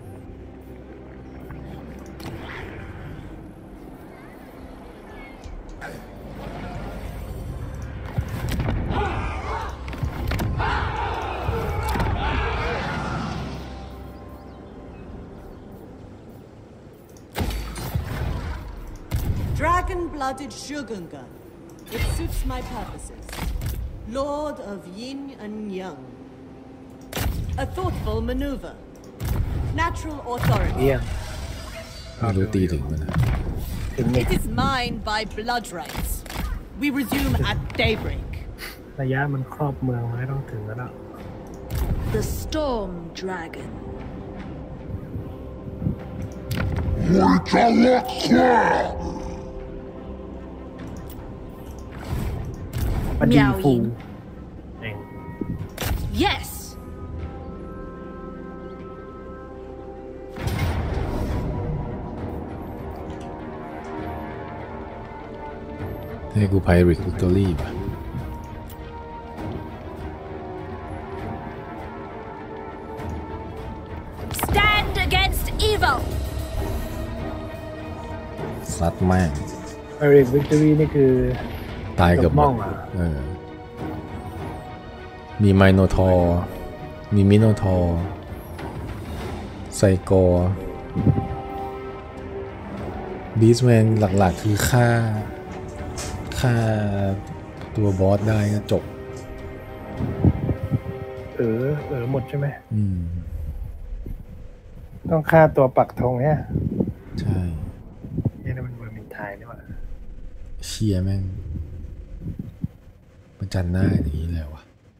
Dragon-blooded Shogungan. It suits my purposes. Lord of Yin and Yang. A thoughtful maneuver. Natural เอี authority. ยงไม่รู้ตีถึงมันนะถึงนี่ It is mine by blood rights. We resume at daybreak. ระยะมันครอบเมืองมันไม่ต้องถึงแล้ว The Storm Dragon. มันดีเมียวฟูยิงเอง Yes! ให้กูไพริกวิกตอรี่ป่ะ Stand against evil! ซัดแม่งเอริกวิกตอรี่นี่คือตายเกับหมม่อดงเหรอเออมีไมโนทอร์มีมิโนทอร์ไซโกบีสแมนหลักๆคือฆ่าฆ่าตัวบอสได้ก็จบเออเออหมดใช่ไหมอืมต้องฆ่าตัวปักธงเนี่ยใช่นี่มันเวอร์มินไทน์นี่หว่าเชียแม่งประจันหน้าอย่างนี้เลยวะ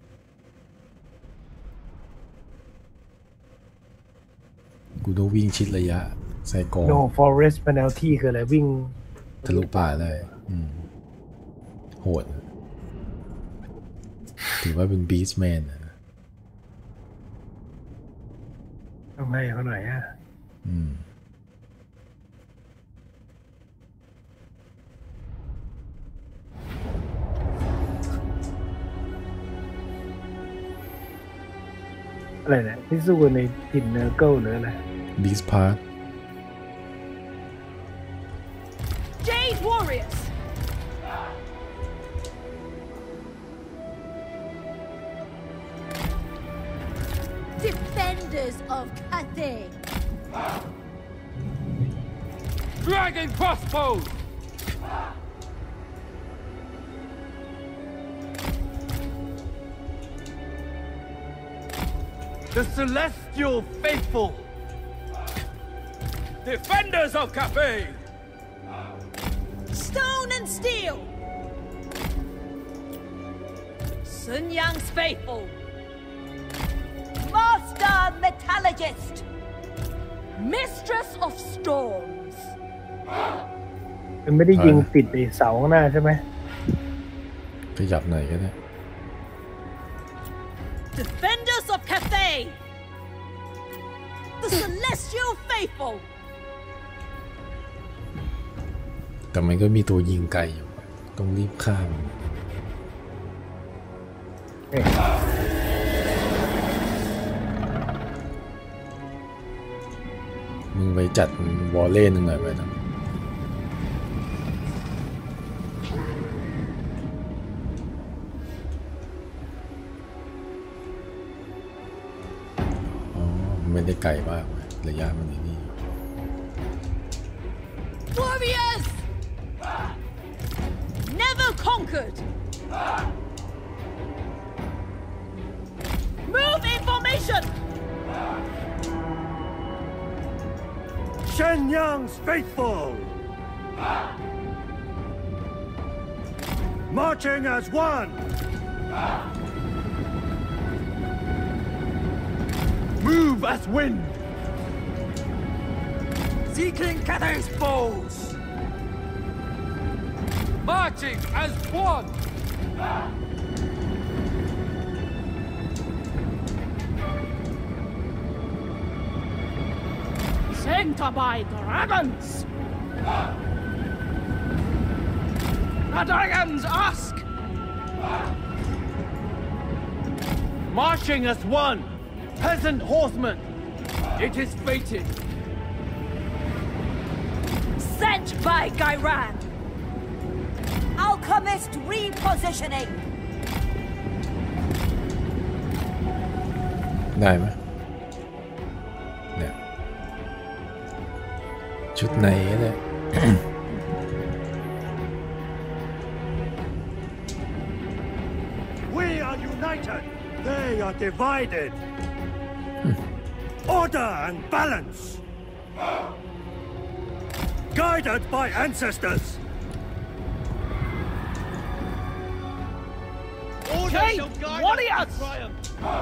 กูต้องวิ่งชิดระยะไซโก No forest penalty คืออะไรวิ่งทะลุป่าเลยอืมโหดถือว่าเป็นบีสแมนนะต้องให้เขาหน่อยอ่ะอืมอะไรเนี่ยที่สู้ในพินเนอร์เกิลหรืออะไรบีสพาร์ Jade Warriors Defenders of Cathay Dragon crossbow The celestial faithful Defenders of Cathay Stone and Steel Sun Yang's faithful Master Metallurgist Mistress of Storms มันไม่ได้ยิงติดไอ้เสาข้างหน้าใช่ไหมขยับหน่อยก็ได้ Defenders of Cathay The Celestial Faithful แต่มันก็มีตัวยิงไกลอยู่ต้องรีบฆ่ามันมึงไปจัดวอลเล่นึงหน่อยไปนะอ๋อไม่ได้ไกลมากระยะมันนี่ Warriors Never conquered Move in formation Shenyang's faithful Marching as one Move as wind Seeking Cathay's foes Marching as one Sent by dragons The dragons ask Marching as one Peasant horsemen It is fated Sent by Gairan Alchemist repositioning ได้ไหมเนี่ยชุดไหนเนี่ย We are united They are divided Order and balance Guided by ancestors Order shall guide warriors! triumph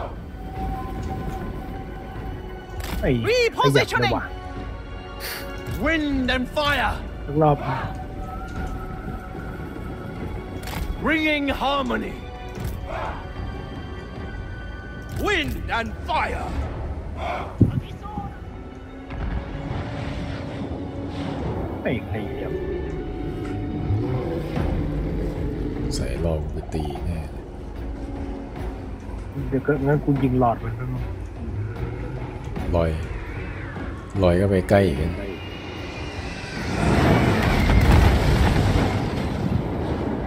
ไอ้ขยับเลยว่ะ Wind and fire ทุกรอบ Bringing harmony Wind and fire ไอ้ขยับใส่ลองไปตีแน่เดี๋ยวก็งั้นกูยิงหลอดมันก็ลอยลอยก็ไปใกล้อีก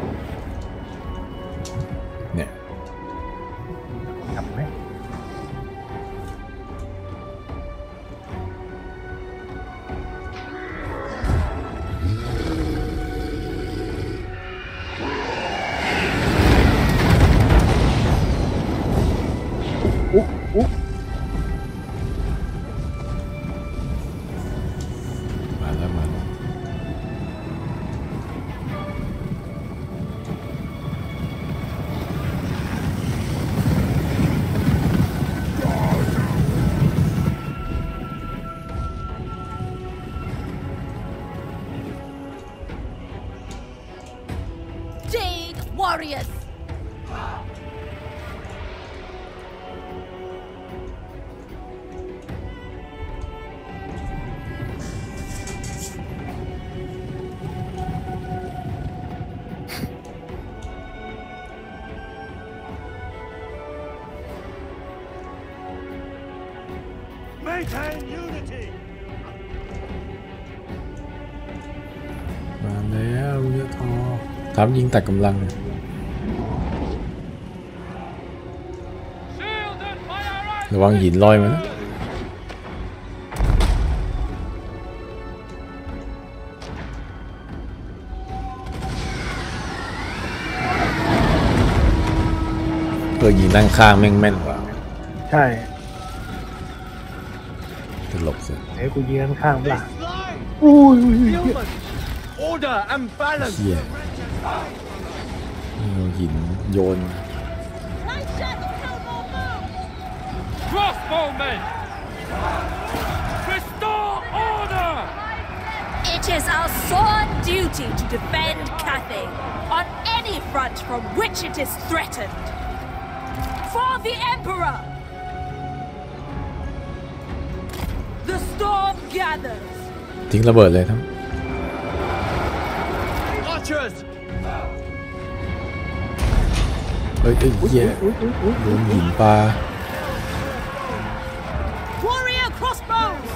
เนี่ยทำไหม warriors. Maintain unity. มาแล้วเรือทอทำยิงตัดกำลัง ระวังหินลอยมานะเออยิงนั่งข้างแม่งแม่นกว่าใช่ตลกสุดไอ้กูยืนข้างๆเปล่า Line. อุ้ย Human. Order and balance. เฮียเอาหินโยน Crossbowmen! Restore order! It is our sworn duty to defend Cathay on any front from which it is threatened. For the Emperor! The storm gathers. ทิ้งระเบิดเลยทั้ง Archers. เฮ้ยเฮ้ยเฮียโดนหินปลา Warrior crossbows!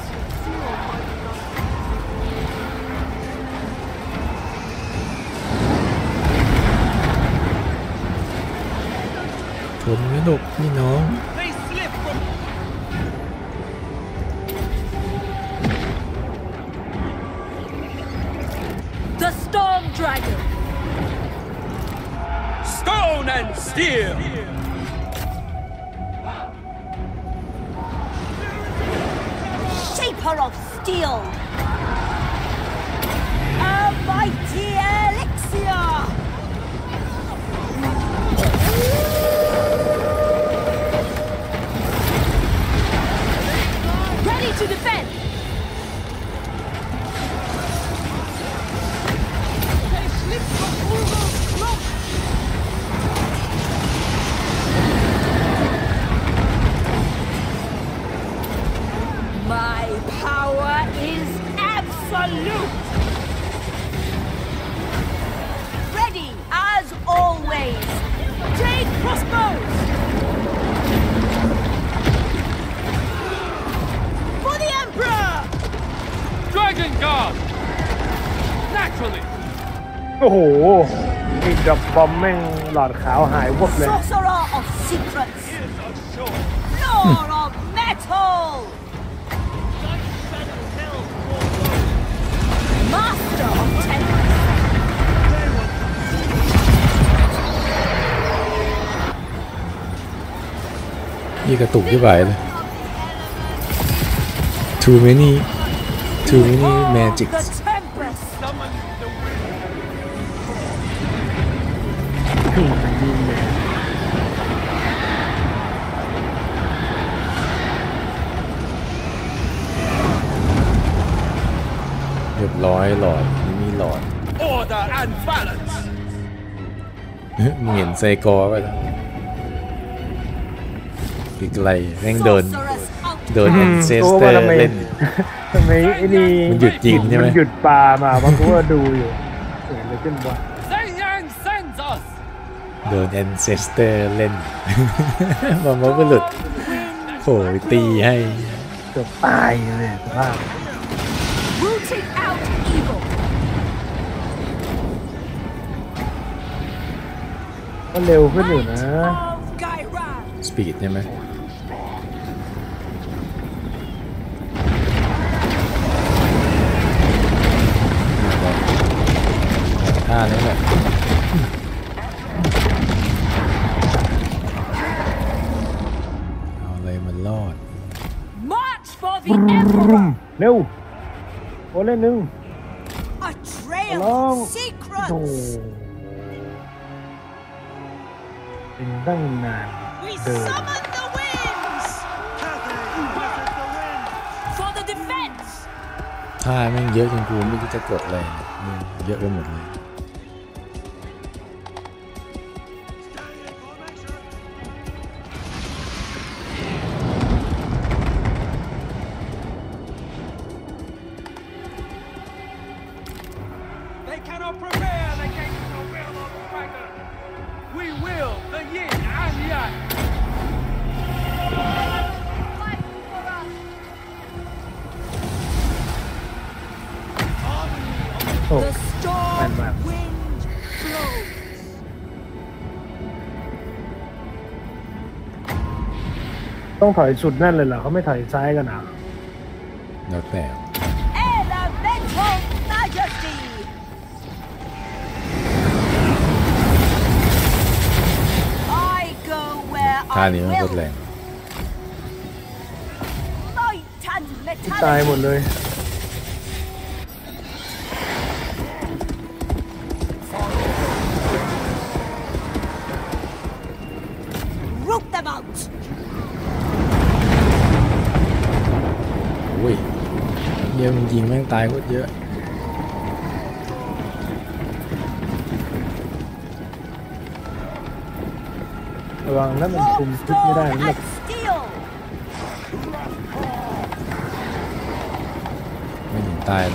ชนไม่ลูกพี่น้อง They slip from. The storm dragon! Stone and steel! Shaper of steel. A mighty elixir. Ready to defend! They slip from Urgo's cloak. My power is absolute! Ready as always! Take crossbows! For the Emperor! Dragon Guard! Naturally! โอ้โหไอ้ดับบอมแม่งหลอดขาวหายวับเลย Sorcerer of secrets. Lord of metal. Master of tempest! ยี่กระตุกที่ไหวเลย too many too many The magics tempest! Summon the wind! เรียบร้อยหลอดนี่มีหลอด Order and balance! มึงเห็นไซกอร์ป่ะนะปีกไกลแม่งเดิน Sorceress out. เดินอืแอมนเซสโอ้เตอว่าร์ทำไมเล่นทำไมไอ้นี่มันหยุดยิงใช่ไหมมันหยุดปลามาเพราะกูว่าดูอยู่เกิดอะไรขึ้นวะ Zhenyang sends us! เดินแอนเซสเตอร์เล่น บอมก็หลุดโผล่ตีให้เกือบตายเลยสภาพ Rooting out evil! ก็เร็วขึ้นอยู่นะ Of Gairan! สปีดใช่ไหมท่านี้แหละเอาอะไรมันรอด March for the Emperor! เร็วโอ้เล่นหนึ่ง A trail Long. of โอ้ secrets. เป็นตั้งนาน We เดิน summon the winds. For the defense! ท่าแม่งเยอะจนกูไม่รู้จะกดอะไรเนี่ยเยอะไปหมดเลยต้องถอยสุดนั่นเลยเหรอเขาไม่ถอยซ้ายกันอ่ะแล้วแต่ Elemental Majesty! I go where ท่า I นี้มันโคตร will. แรง Light and ตาย metallic. หมดเลย Root them out. โอ้ยเยี่ยมจริงแม่งตายโคตรเยอะระวังนะมันคุมชุดไม่ได้ Stone มันแบบ and steel. ไม่ถึงตายหรอก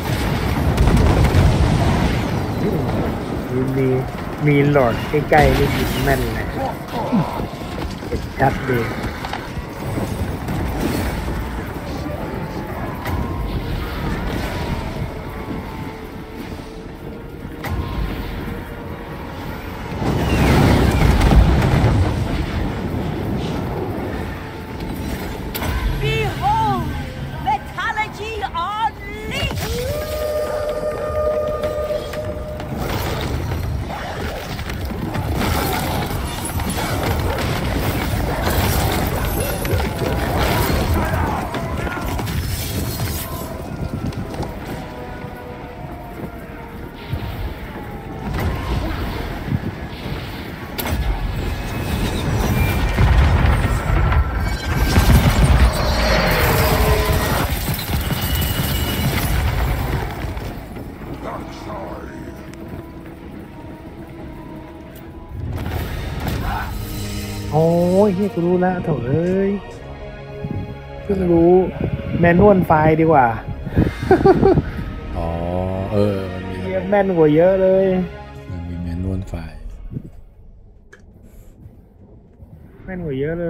มีมีมีหลอดใกล้ๆนี่ยิงแม่นเลยเห็นชัดดี Behold, metallurgy unleashed. โอ้ยเฮียกูรู้แล้วโถเอ้ยเพิ่งรู้แมนนวลไฟล์ดีกว่าอ๋อเออมันมีเฮียแม่นกว่าเยอะเลยมันมีแมนนวลไฟล์แม่นกว่าเยอะเลย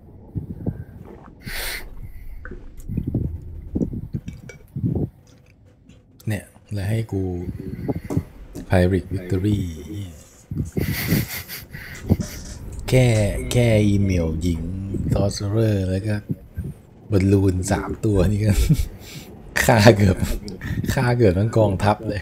เนี่ยแล้วให้กู Pirate Victory แค่แค่อีเมลหญิง Sorcerer แล้วก็บอลลูนสามตัวนี่ก็ ค่าเกือบค่าเกือบทั้งกองทัพเลย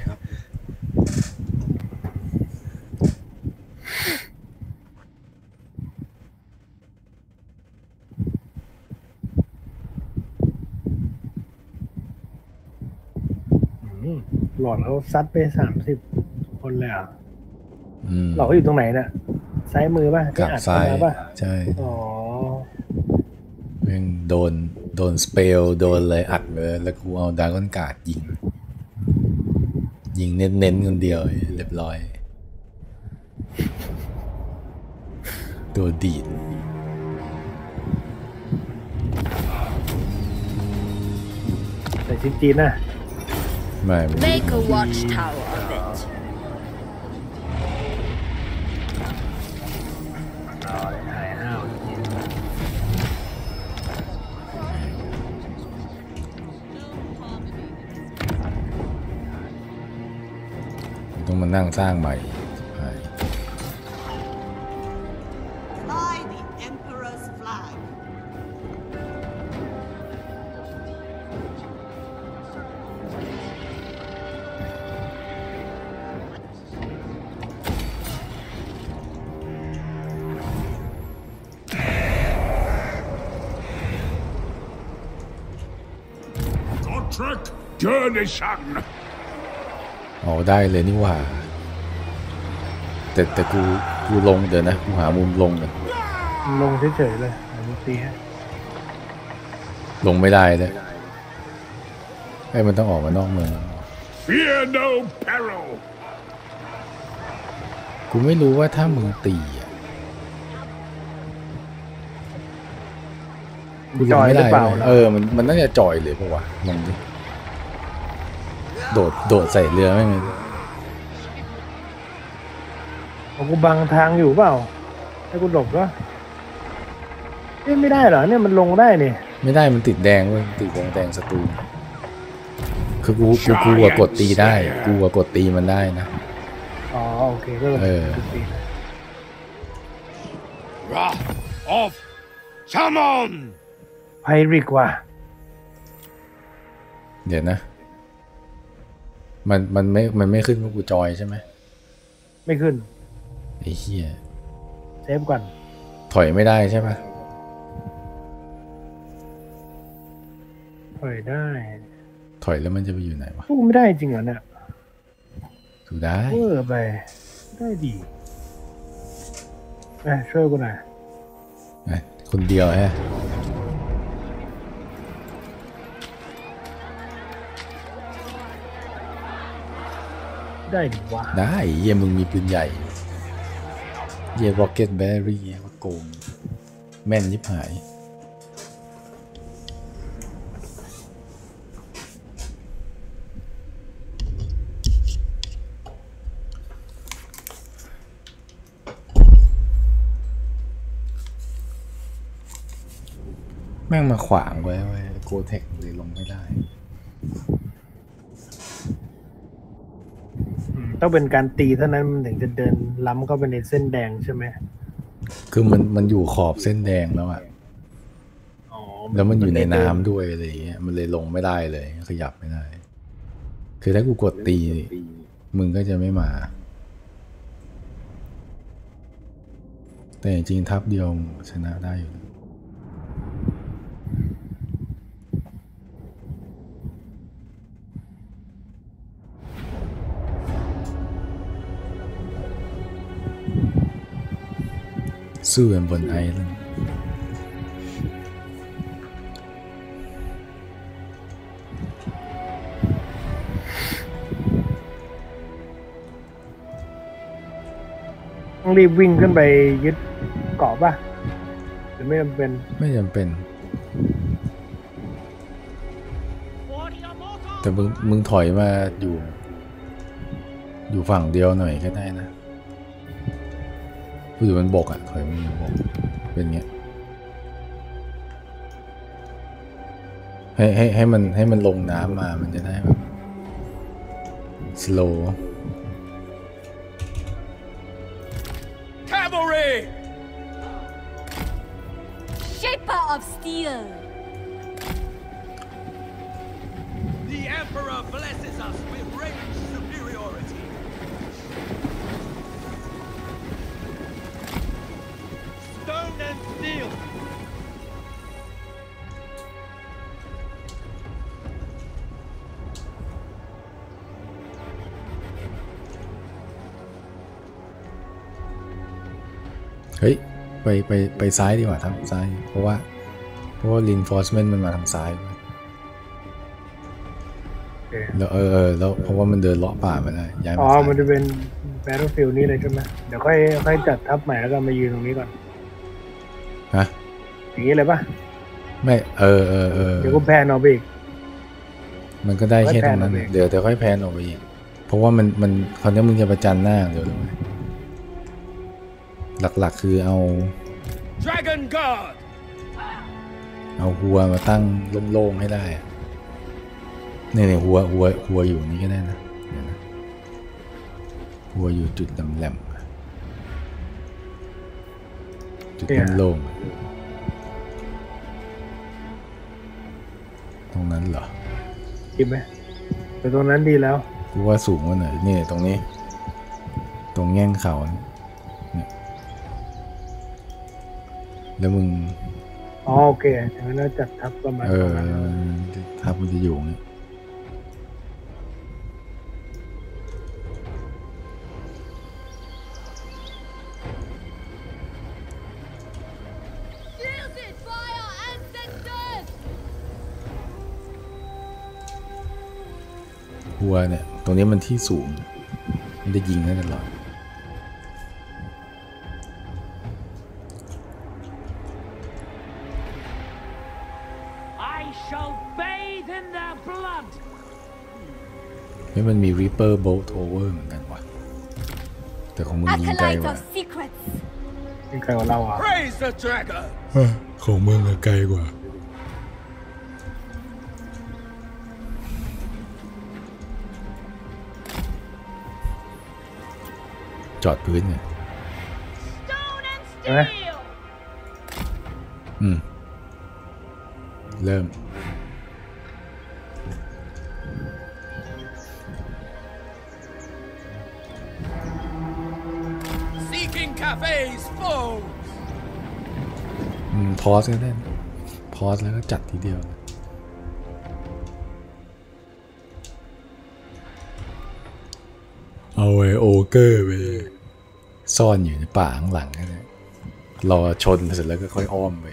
อืมหลอดเขาซัดไปสามสิบคนเลยเหรอ่ะอืมหลอดเขาอยู่ตรงไหนน่ะซ้ายมือป่ะกับที่อัดซ้ายเข้มป่ะใช่อ๋อแม่งโดนโดนสเปลโดนเลยอัดเลยแล้วกูเอาดราก้อนการ์ดยิง ยิงเน้นๆคนเดียวเรียบร้อยตัวดีดแต่จริงๆนะไม่ไม่ Make a watchtower of it. หายห้าวต้องมานั่งสร้างใหม่ใช่ Fly the Emperor's flag. God track, journey son. อ๋อได้เลยนี่หว่า แต่แต่กูกูลงเดี๋ยวนะกูหามุมลงกันลงเฉยๆเลยอันนี้ตีฮะลงไม่ได้เลยไอ้ยมันต้องออกมานอกเมือง Fear no peril. กูไม่รู้ว่าถ้ามึงตีอ่ะกูลจงอยไม่หรืได้อเปล่าเว้ยล่ะเออมันมันน่าจะจอยเลยปะวะลองดิโดดโดดใส่เรือไม่ไงเอากูบังทางอยู่เปล่าให้กูหลบก็เอ้ยไม่ได้เหรอเนี่ยมันลงได้นี่ไม่ได้มันติดแดงเว้ยติดแดงแดงศัตรูคือกูกูกูอะกดตีได้กูอะกดตีมันได้นะอ๋อโอเคก็ลงเออตีนะ Wrath of Shaman. ไพริกว่ะเดี๋ยวนะ มันมันไม่มันไม่ขึ้นว่ากูจอยใช่ไหมไม่ขึ้นไอ้เหี้ยเซฟก่อนถอยไม่ได้ใช่ปะถอยได้ถอยแล้วมันจะไปอยู่ไหนวะสู้ไม่ได้จริงเหรอเนี่ยสู้ได้เออไปได้ดีเอ้ยช่วยกูหน่อยคนเดียวฮะได้ดิวะได้เยี่ยมึงมีปืนใหญ่เยี่ย Rocket Berry ว่าโกงแม่นยิบหายแม่งมาขวางไว้ไว้โกเทคเลยลงไม่ได้ต้องเป็นการตีเท่านั้นมันถึงจะเดินล้ำเข้าไปในเส้นแดงใช่ไหมคือมันมันอยู่ขอบเส้นแดงแล้วอะแล้วมันอยู่ในน้ำด้วยอะไรอย่างเงี้ยมันเลยลงไม่ได้เลยขยับไม่ได้คือถ้ากูกดตีมึงก็จะไม่มาแต่จริงทับเดียวชนะได้อยู่สู้กันบนไอแลนด์ต้องรีบวิ่งขึ้นไปยึดเกาะป่ะหรือไม่จำเป็นไม่จำเป็นแต่มึงมึงถอยมาอยู่อยู่ฝั่งเดียวหน่อยก็ได้นะผู้อยู่บนบกอ่ะถอยมันบกเป็นเงี้ยให้ให้ให้มันให้มันลงน้ำมามันจะได้แบบสโลว์ Cavalry Shaper of Steel The Emperor blesses us with range superiority Stone and steel เฮ้ยไปไปไปซ้ายดีกว่าทางซ้ายเพราะว่าเพราะว่า reinforcement มันมาทางซ้ายแล้วเออแล้วเพราะว่ามันเดินเลาะป่ามาได้ย้ายอ๋อมันจะเป็น battlefield นี่เลยใช่ไหมเดี๋ยวค่อยค่อยจัดทัพใหม่แล้วก็มายืนตรงนี้ก่อนฮะอย่างนี้เลยป่ะไม่เออเออเออเดี๋ยวก็แพนออกไปอีกมันก็ได้แค่ตรงนั้นเดี๋ยวเดี๋ยวค่อยแพนออกไปอีกเพราะว่ามันมันคราวนี้มึงจะประจันหน้าเดี๋ยวเลยหลักๆคือเอา Dragon Guard เอาหัวมาตั้งโล่งๆให้ได้เนี่ยเนี่ยหัวหัวหัวอยู่นี้ก็ได้นะเนี่ยนะหัวอยู่จุดแหลมๆจุดโล่งๆตรงนั้นเหรอดีไหมแต่ตรงนั้นดีแล้วกูว่าสูงกว่าหน่อยนี่ตรงนี้ตรงแง่งเขาเนี่ยแล้วมึงอ๋อโอเคงั้นเราจัดทับประมาณเออทับมันจะอยู่นี่หัวเนี่ยตรงนี้มันที่สูงมันจะยิงได้ตลอดไม่มันมี Reaper Bolt Over เหมือนกันวะแต่ของมึงยิงไกลกว่ายิงไกลกว่าเราอ่ะของมึงไกลกว่าจอดพื้นเนี่ยใช่ไหมอืมเริ่ม Seeking cafes foes. อืมพอสก็ได้พอสแล้วก็จัดทีเดียวเอาไอ้โอเกอร์ไปซ่อนอยู่ในป่าข้างหลังนะรอชนเสร็จแล้วก็ค่อยอ้อมไป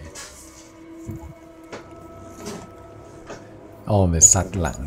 อ้อมไปซัดหลัง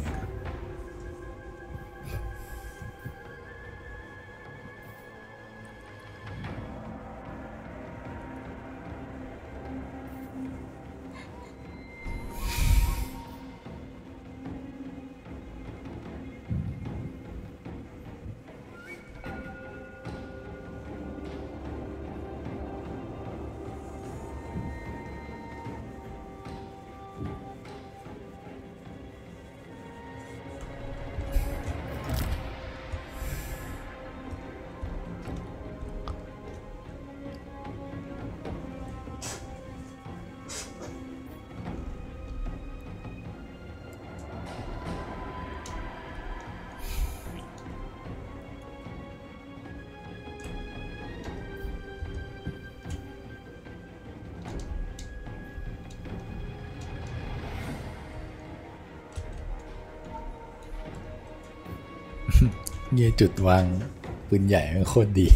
เงี้ยจุดวางปืนใหญ่มันโคตรดี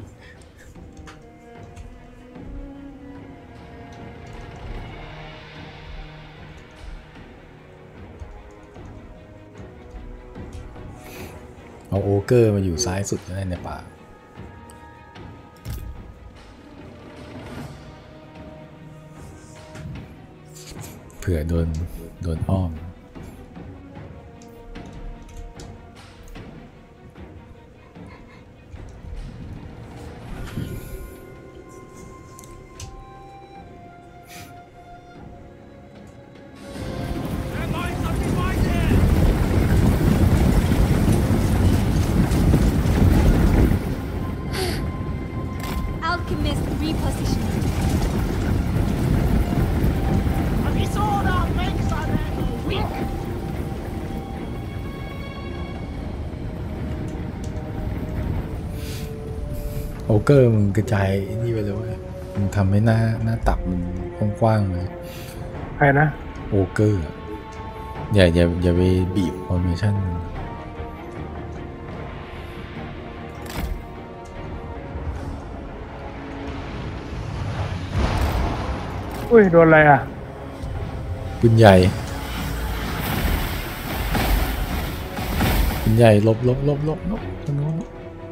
เอาโอเกอร์มาอยู่ซ้ายสุดก็ได้ในป่าเผื่อโดนโดนอ้อมโอเกอร์มันกระจายนี่ไปเลยมันทำให้หน้าหน้าตับมันกว้างๆเลยใครนะโอเกอร์อย่าอย่าอย่าไปบีบฟอร์เมชั่นอุ้ยโดนอะไรอ่ะปืนใหญ่ปืนใหญ่ลบลบลบลบลบตรงโน้น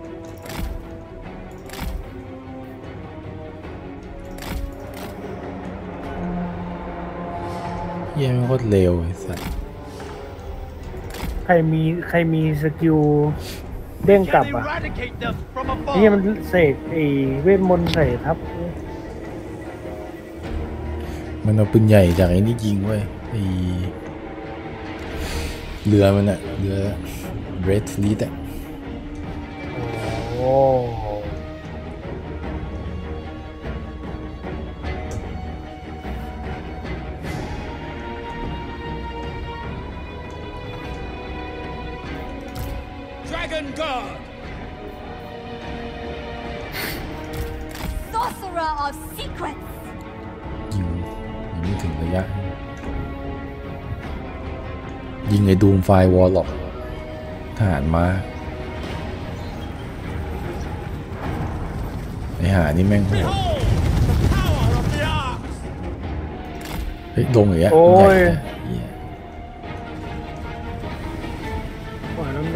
เยี่ยมโคตรเร็วไอ้สัสใครมีใครมีสกิลเด้งกลับอ่ะนี่มันเสกไอ้เวทมนต์ใส่ทับมันเอาปืนใหญ่จากไอ้นี่ยิงเว้ยไอ้เรือมันอะเรือ Red Fleet อะโอ้ Dragon Guard Sorcerer of Secrets ยิงยังไม่ถึงระยะยิงไอ้ดูมไฟวอลล็อกทหารมาไอ้หานี่แม่งโหดเฮ้ยลงอย่างเงี้ยโอ้ยปล่อยแล้วนะ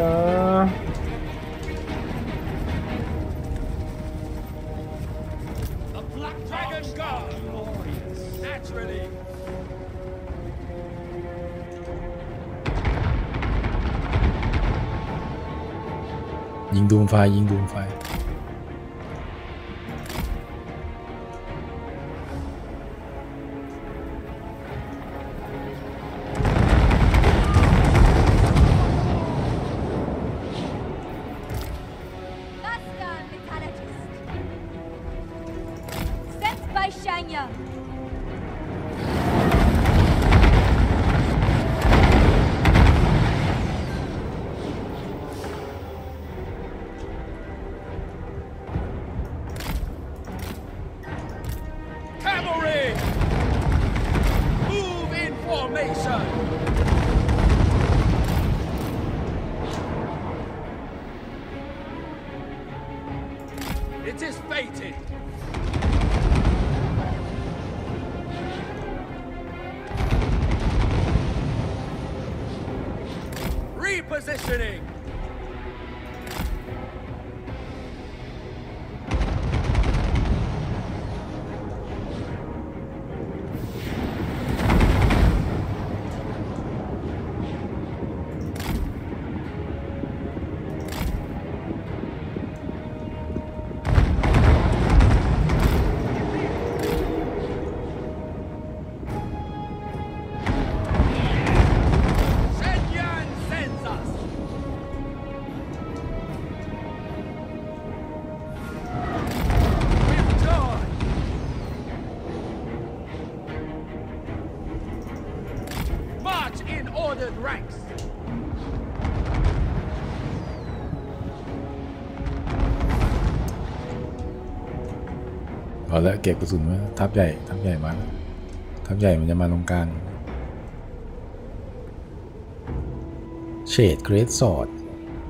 A Black Dragon Guard glorious naturally ยิงดูมไฟยิงดูมไฟ Positioning. เอาละเก็บกระสุนไว้ทับใหญ่ทับใหญ่มาทับใหญ่มันจะมาตรงกลางเฉดเกรดสอด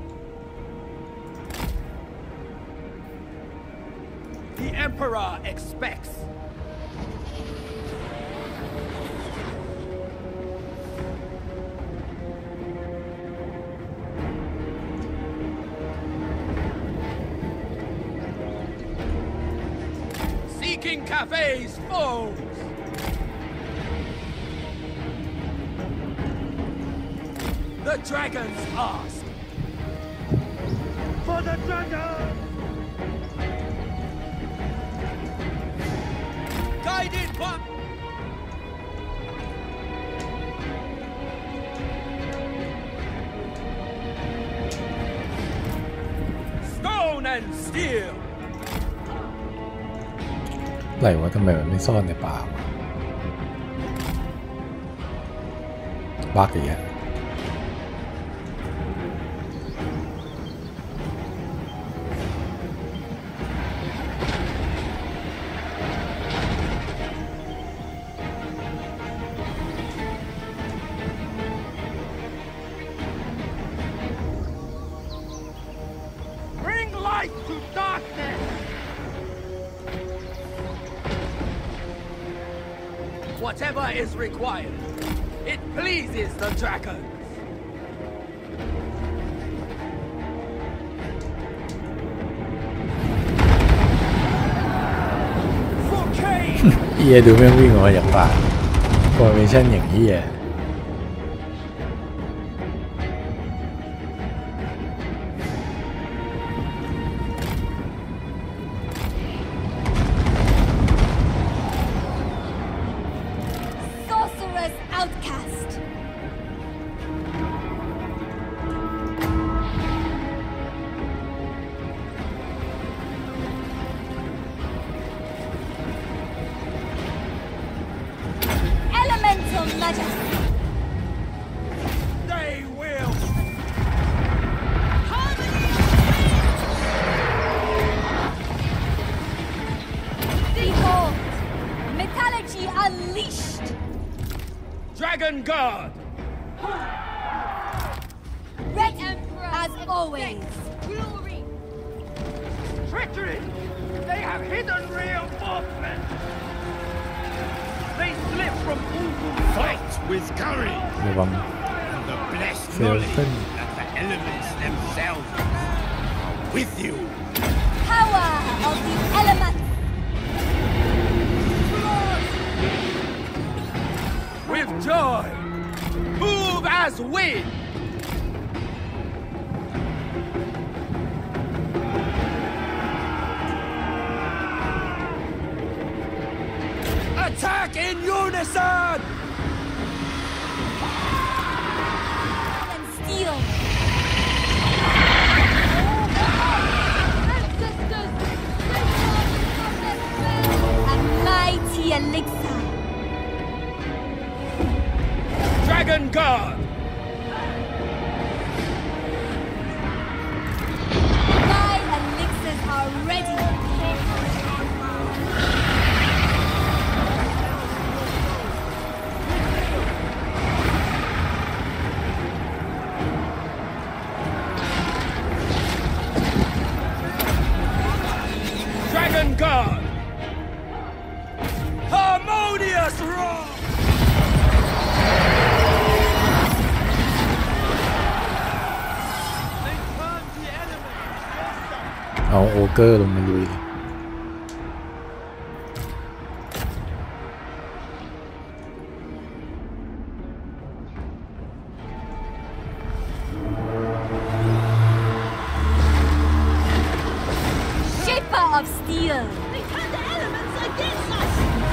The Emperor expects. Seeking Cafe's foes. The dragons ask. For the dragon! Guided by... Stone and steel. ไหลว่าทำไมมันไม่ซ่อนในป่าวะบักอย่างเงี้ย Bring light to darkness! Whatever is required, it pleases the dragons. For Cain! เฮียดูแม่งวิ่งออกมาจากป่าฟอร์เมชั่นอย่างเฮีย Dragon Guard! Red Emperor, as always. Glory. Treachery! They have hidden reinforcements! They slip from Ugu. Fight with courage! ระวัง And the blessed เซล knowledge เฟิน that the elements themselves are with you. Power of the elements. With joy, move as wind. Attack in unison. And steel. A mighty elixir. Dragon Guard! My elixirs are ready. Dragon Guard! Harmonious roar! เอาโอเกอร์ลงมาลุยเลย Shaper of Steel. They turn the elements against us!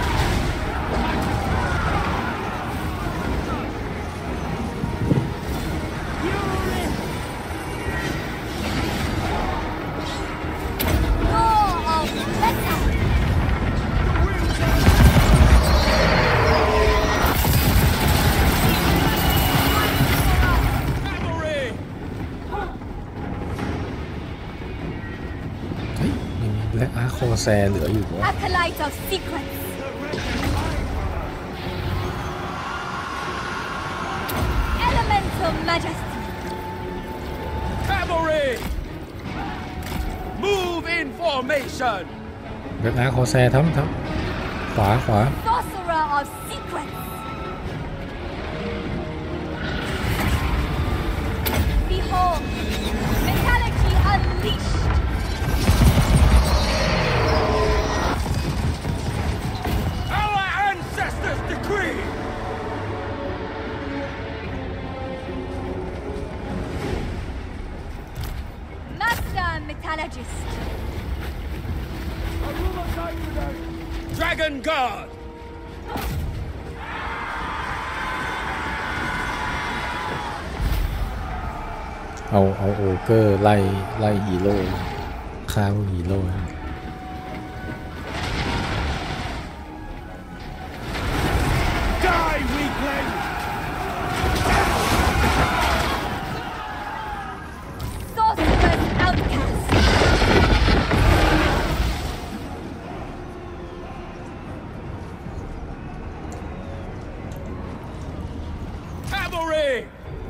Roar of Metal. Cavalry! เฮ้ยยังมีและอาร์โคแซเหลืออยู่วะ Acolyte of Secrets. Elemental Majesty. Cavalry! Move in formation! และอาร์โคแซทำทำขวาขวา Sorcerer of Secrets. Behold, Metallurgy unleashed. Our ancestors decree! Master Metallurgist. Dragon Guard! เอาเอาโอเกอร์ไล่ไล่ฮีโร่ฆ่าพวกฮีโร่ Die, weakling! Sorcerer's Outcast. Cavalry!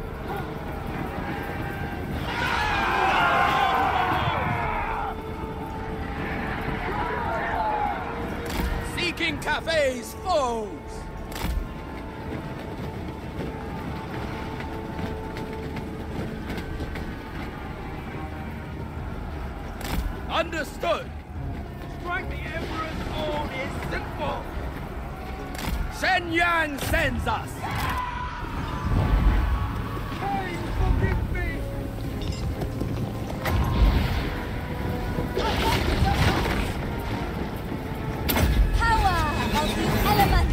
Seeking Cafe's foes! Understood! Strike the Emperor's own is sinful! Shen Yang sends us! Hey, forgive me! Power of the elements.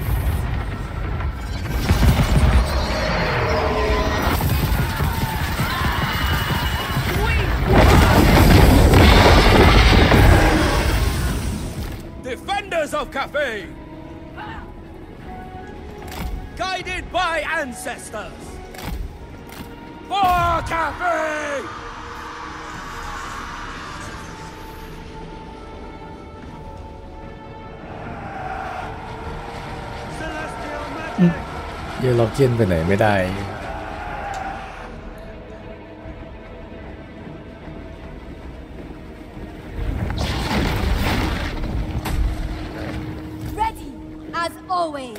Defenders of Cafe! Guided by ancestors! For Cafe! เยล็อกเกนไปไหนไม่ได้ Ready, as always.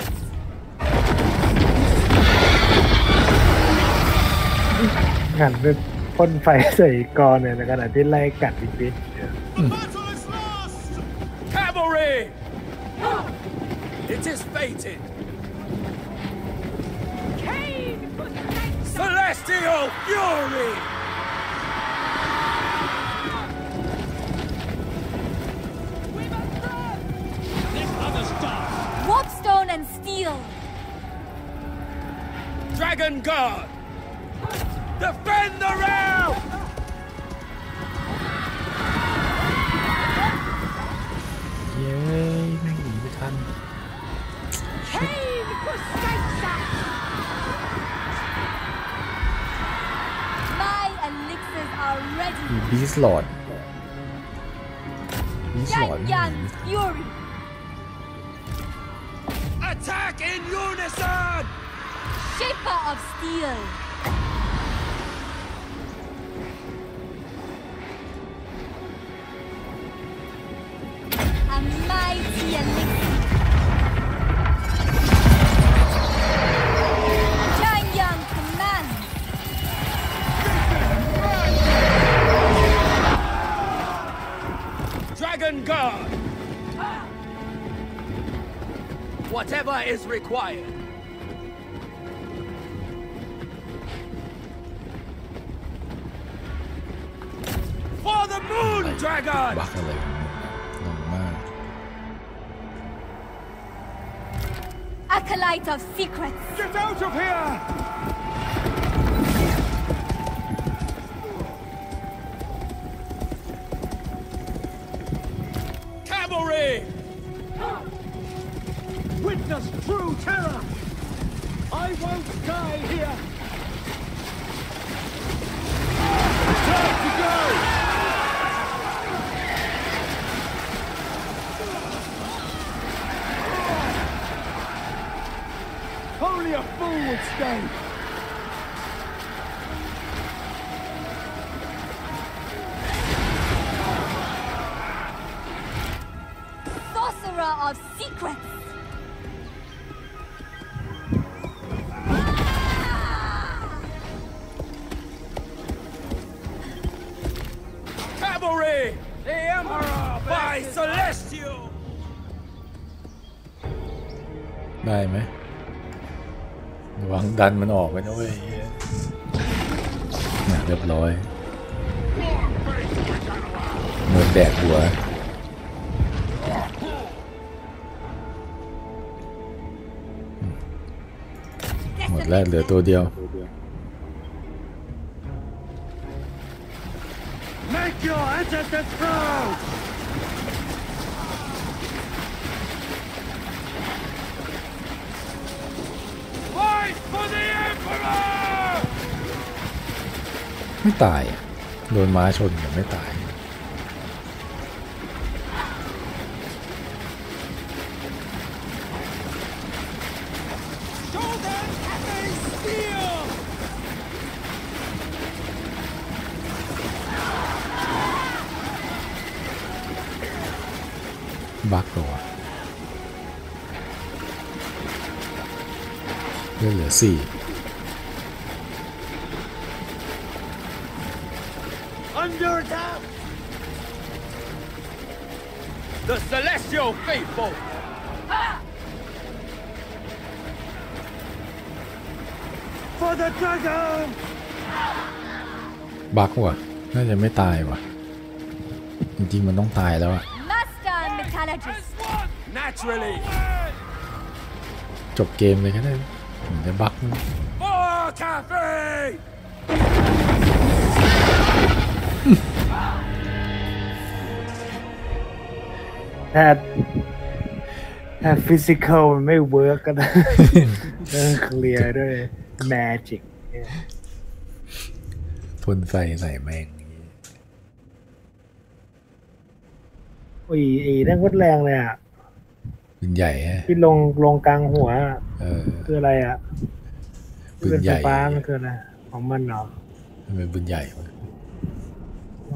หันไปพ่นไฟใส่กรเนี่ยในขณะที่ไล่กัดอีกที The battle is lost! Cavalry! It is fated! Celestial Fury! Warpstone and Steel. Dragon Guard! Defend the realm! เย้แม่งหนีไม่ทัน My elixirs are ready. มีบีสลอดบีสลอด Yang Yang's Fury. Attack in unison! Shaper of Steel. A mighty elixir. Yang Yang commands. Whatever is required. For the moon dragon. บักอะไรลงมาก Acolyte of secrets. Get out of here. Cavalry. Witness true terror! I won't die here! Time to go! Only a fool would stay! Sorcerer of secrets. Cavalry. The Emperor by Celestial. ได้ไหมระวังดันมันออกไปนะเว้ยน่ะเรียบร้อยโดนแดกหัวหมดแล้วเหลือตัวเดียว Make your ancestors proud! Fight for the Emperor. ไม่ตายอะโดนม้าชนแต่ไม่ตาย Show them Cathay Steel. บักตัวเลือดเหลือสี่ Under attack! The Celestial Faithful. For the dragon! บักว่ะน่าจะไม่ตายว่ะจริงๆมันต้องตายแล้วอะ Master metallurgist. Naturally. จบเกมเลยก็ได้เหมือนจะบักนะ For Cathay. ถ้าถ้าฟิสิกอลมันไม่เวิร์กก็ได้ต้องเคลียร์ด้วยแมจิกพ่นใส่ใส่แมงโอ้ยไอ้นั่นโคตรแรงเลยอ่ะปืนใหญ่ฮะที่ลงลงกลางหัวอะเออคืออะไรอ่ะปืนใหญ่ไฟฟ้ามันคืออะไรของมันเหรอมันเป็นปืนใหญ่วะอ๋อ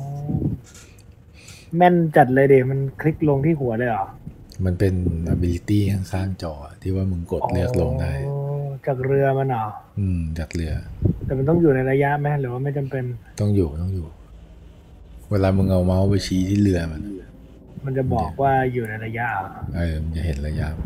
แม่นจัดเลยเดี๋ยวมันคลิกลงที่หัวเลยเหรอมันเป็น ability ข้างๆจอที่ว่ามึงกดเลือกลงได้อ๋อจากเรือมันเหรออืมจากเรือแต่มันต้องอยู่ในระยะไหมหรือว่าไม่จำเป็นต้องอยู่ต้องอยู่ เวลามึงเอาเมาส์ไปชี้ที่เรือมันมันจะบอกว่าอยู่ในระยะเหรอเออมันจะเห็นระยะ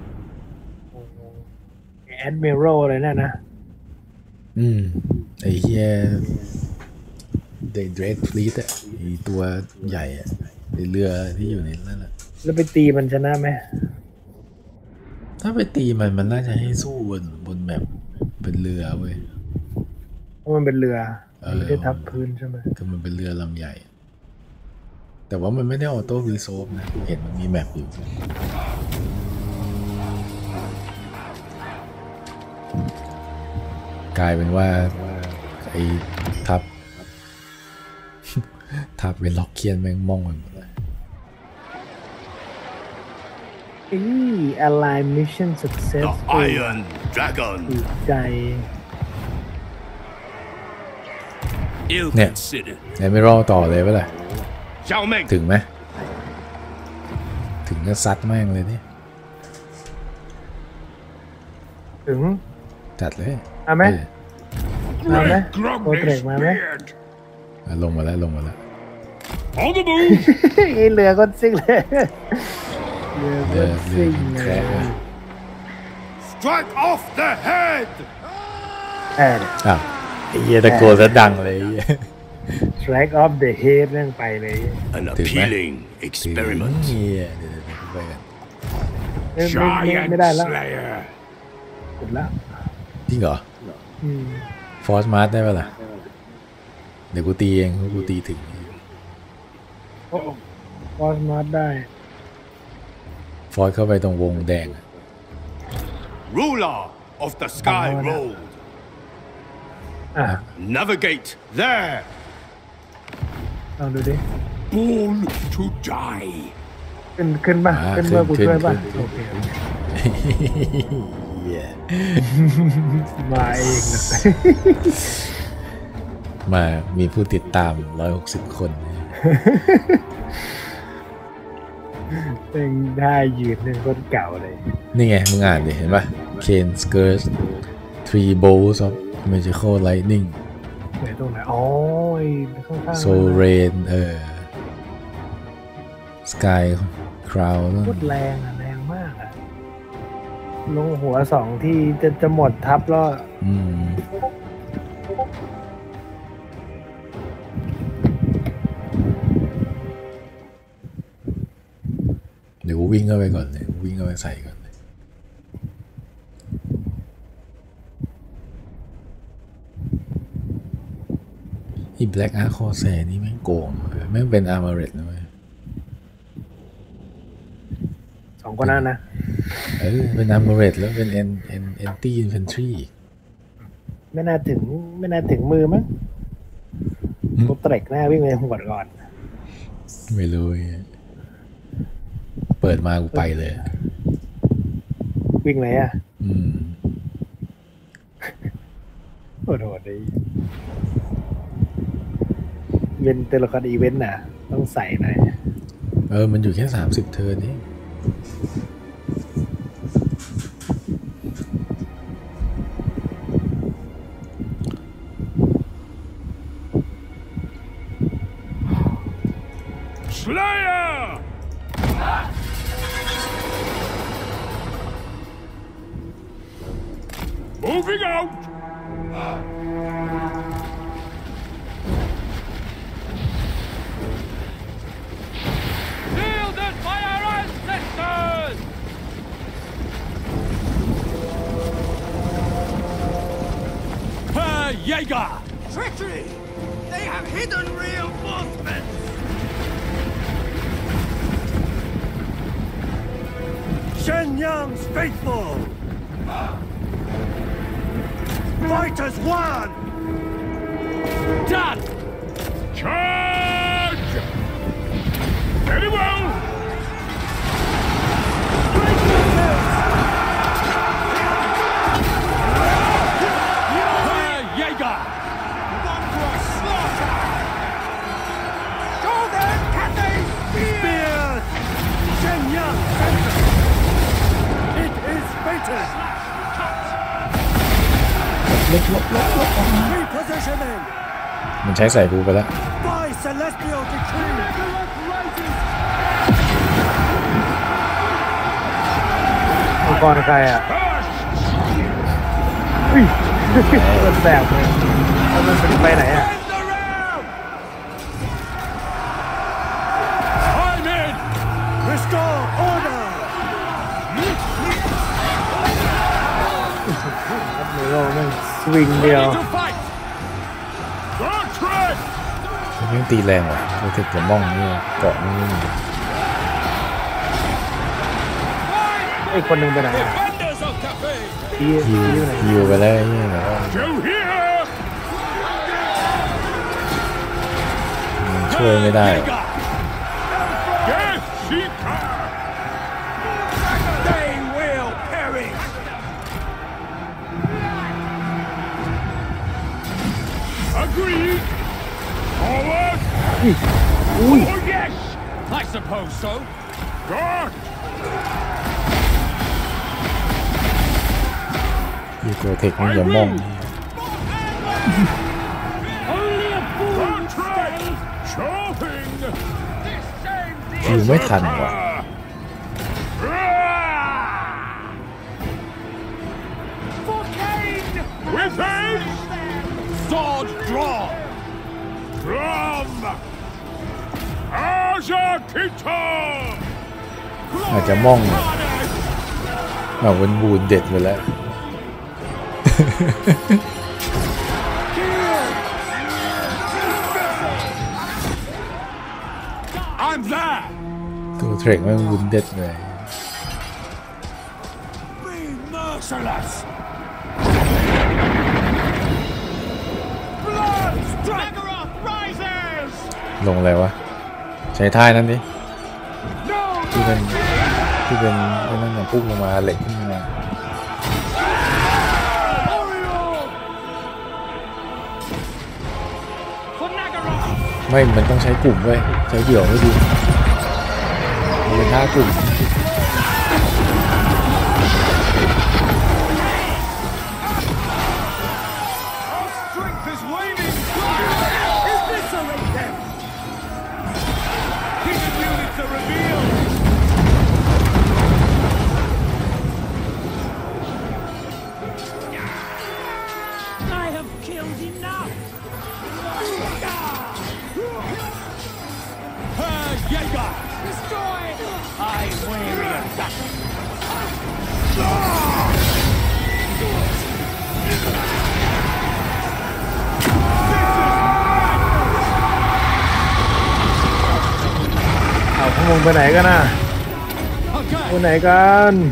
แอดมิรัลเลยนะนะอืมไอ้เฮียเดย์เดรกฟลีตอะไอ้ตัวใหญ่อะไอ้เรือที่อยู่ในนั่นแหละแล้วไปตีมันชนะไหมถ้าไปตีมันมันน่าจะให้สู้บนบนแบบเป็นเรือเว้ยเพราะมันเป็นเรือเออไม่ได้ทับพื้นใช่ไหมคือมันเป็นเรือลำใหญ่ แต่ว่ามันไม่ได้ออโต้รีโซฟนะเห็นมันมีแมปอยู่กลายเป็นว่าไอ้ทับ ทับเป็นล็อกเคียนแม่งม่องมันหมดเลยอี Ally Mission Success The Iron Dragon! ถูกใจ Ill เนี่ย considered. ไอ้ไม่รอต่อเลยปะล่ะ Xiao Meng! ถึงไหมถึงก็ซัดแม่งเลยนี่ถึงจัดเลยเอาไหมเออเอาไหม Grog โปรเทรกมาไหม beard! อ่ะลงมาแล้วลงมาแล้ว On the move! ไอเรือก็ซิ่งเลยเรือเอเรืออเรือซิ่งยิงไงแคร์เลย Strike off the head! แอร์อ้าวไอ้เหี้ยตะโกนซะดังเลยไอ้เหี้ย strike off the head เรื่องไปเลย An appealing experiment. เหี้ยเดี๋ยวเดี๋ยวเดี๋ยวไปกันไม่ไม่ไม่ไม่ได้แล้ว Slayer. หมดแล้วจริงเหรออืมฟอร์สมาร์ทได้ปะล่ะเดี๋ยวกูตีเองกูตีถึงโอ้ฟอสมาร์ได้ฟอร์สเข้าไปตรงวงแดงอะ Ruler of the Sky Oh, no. Road. อ่ะ Navigate there. ลองดูดิ Born to die. ขึ้นขึ้นป่ะอ่าขึ้นเมื่อกูขึ้นช่วยป่ะขึ้นโอเคเหี้ยมาเองนะมามีผู้ติดตามร้อยหกสิบคนเป็นได้ยืนหนึ่งคนเก่าเลยนี่ไง มึงอ่านดิ เห็นปะ Kane Skirts Three Bolts of Magical Lightning ไหนตรงไหนอ๋อไอ้ข้างๆ So Rain เออ Sky Crown โคตรแรงอ่ะ แรงมากอ่ะ ลงหัวสองที่จะจะหมดทับแล้วอืม เดี๋ยวกูวิ่งเข้าไปก่อนเลยวิ่งเข้าไปใส่ก่อนเลยอี Black Ark Corsair นี่แม่งโกงเว้ยแม่งเป็น Armored นะเว้ยสองคนนั้นนะเออเป็น Armored แล้วเป็น N N Anti Infantry ไม่น่าถึงไม่น่าถึงมือมั้งตัวเตรกหน้าวิ่งไปหัวก่อนไม่รู้ไงเปิดมากูไปเลยวิ่งเลยอ่ะอืมโหดโหดเลยเวนตัวละครอีเวนต์น่ะ ต้องใส่หน่อยเออ มันอยู่แค่สามสิบเทิร์นเอง Slayer! Moving out! Shielded by our ancestors! Herr Jäger! Treachery! They have hidden reinforcements! Shenyang's faithful. Fighters one. Done! Charge! Very well! Herr Jäger! One for a slaughter! Show them Cathay spear! Spears. Shenyang center. It is fated. ลบลบลบลบ Repositioning มันใช้ใส่กูไปแล้ว by celestial decree. มังกรใครอ่ะอุ้ยมันแสบเลยแล้วมันเป็นไปไหนอ่ะ Bend around! I'm in! Restore order. ครับเมโลแม่งสวิงเดียว Ready to fight! Bertrand! มันยังตีแรงว่ะโปรเทคกับม่องนี่เกาะนี่ไอ้คนหนึ่งไปไหนอ่ะ Defenders of Cathay! ทีฮิทีวไปไหนฮิวไปแล้วนี่แต่ว่า Still here! มันช่วยไม่ได้หรอก Yes, Seeker! They will perish! Agreed! Forward! อุ้ย Oh, yes! I suppose so. Guard! ฮิวโปรเทคนี่อย่าม่อง Only a fool Bertrand! Chopping! This same ฮิวไม่ทันว่ะ sword drawn. From Azakita. อาจจะมองเอาวนบูนเด็ดไปแล้ว I'm there. ตัวเทรคมันบูนเด็ดเลย Be merciless. Blood Straggeroth rises. ลงอะไรวะใช้ท่ายนั้นดิที่เป็นที่เป็นไอ้นั่นน่ะพุ่งลงมาเหล็กขึ้นมาไม่มันต้องใช้กลุ่มเว้ยใช้เดี่ยวไม่ดีมันเป็นท่ากลุ่มเอาพวกมึงไปไหนกันน่ะไปไหนกัน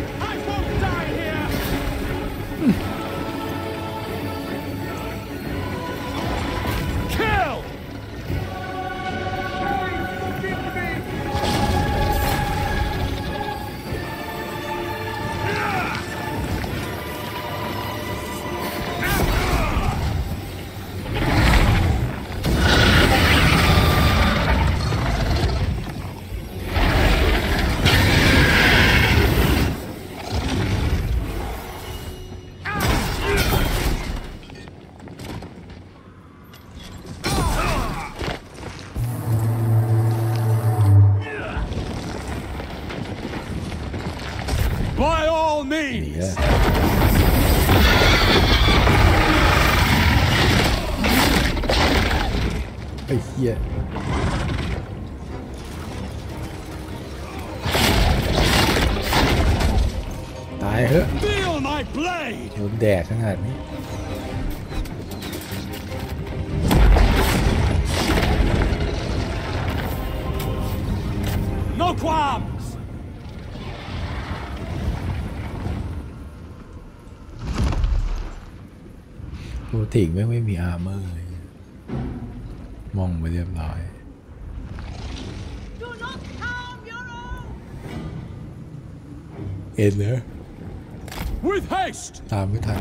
By all means. ไอ้เหี้ยตายเหอะ Feel my blade. โดนแดกขนาดนี้ No qualms. โปรติกไม่ไม่มีอาร์เมอร์เลยมองไปเรียบร้อยเอ็นเนอร์ With haste. ตามไม่ทัน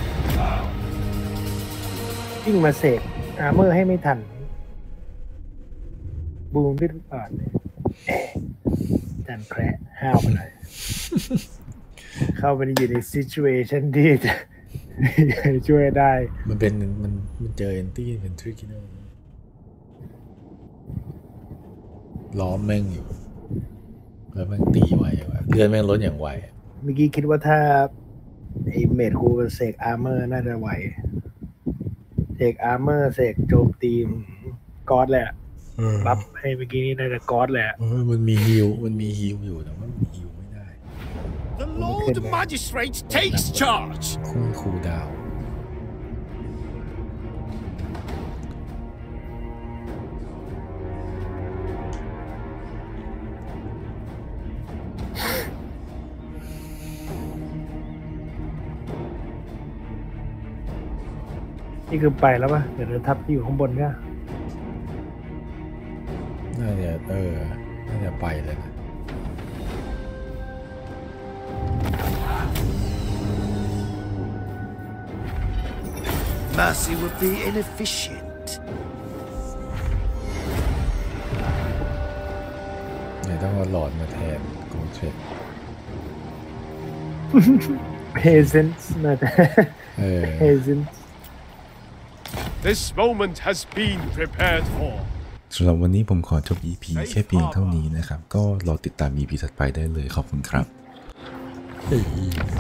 วิ่งมาเสกอาร์เมอร์ให้ไม่ทันบูมที่ทุกปาดเลยจันแคร์ห้าวไปเลย เข้าไปอยู่ในซิจูเอชันที่จะช่วยได้มันเป็นมันมันเจอเอนตี้เป็นทริกเนอร์ล้อมแม่งอยู่แล้วแม่งตีไวว่ะเลือดแม่งลดอย่างไวเมื่อกี้คิดว่าถ้าไอเมดคูเสกอาร์เมอร์น่าจะไหวเสกอาร์เมอร์เสกโจมตีก๊อดแหละบัฟให้เมื่อกี้นี้น่าจะก๊อดแหละมันมีฮิลมันมีฮิลอยู่แต่ว่ามันฮิลไม่ได้ The Lord Magistrate takes charge. คุ้มคูลดาวน์นี่คือไปแล้วป่ะเดี๋ยวเราทับที่อยู่ข้างบนเนี่ยน่าจะเออน่าจะไปเลยนะ Mercy would be inefficient. ไหนต้องเอาหลอดมาแทนโกลเทรดเพเซนส์น่าจะเออเพเซนส์ This moment has been prepared for. สำหรับวันนี้ผมขอจบ อี พี แค่เพียงเท่านี้นะครับก็รอติดตาม อี พี ถัดไปได้เลยขอบคุณครับ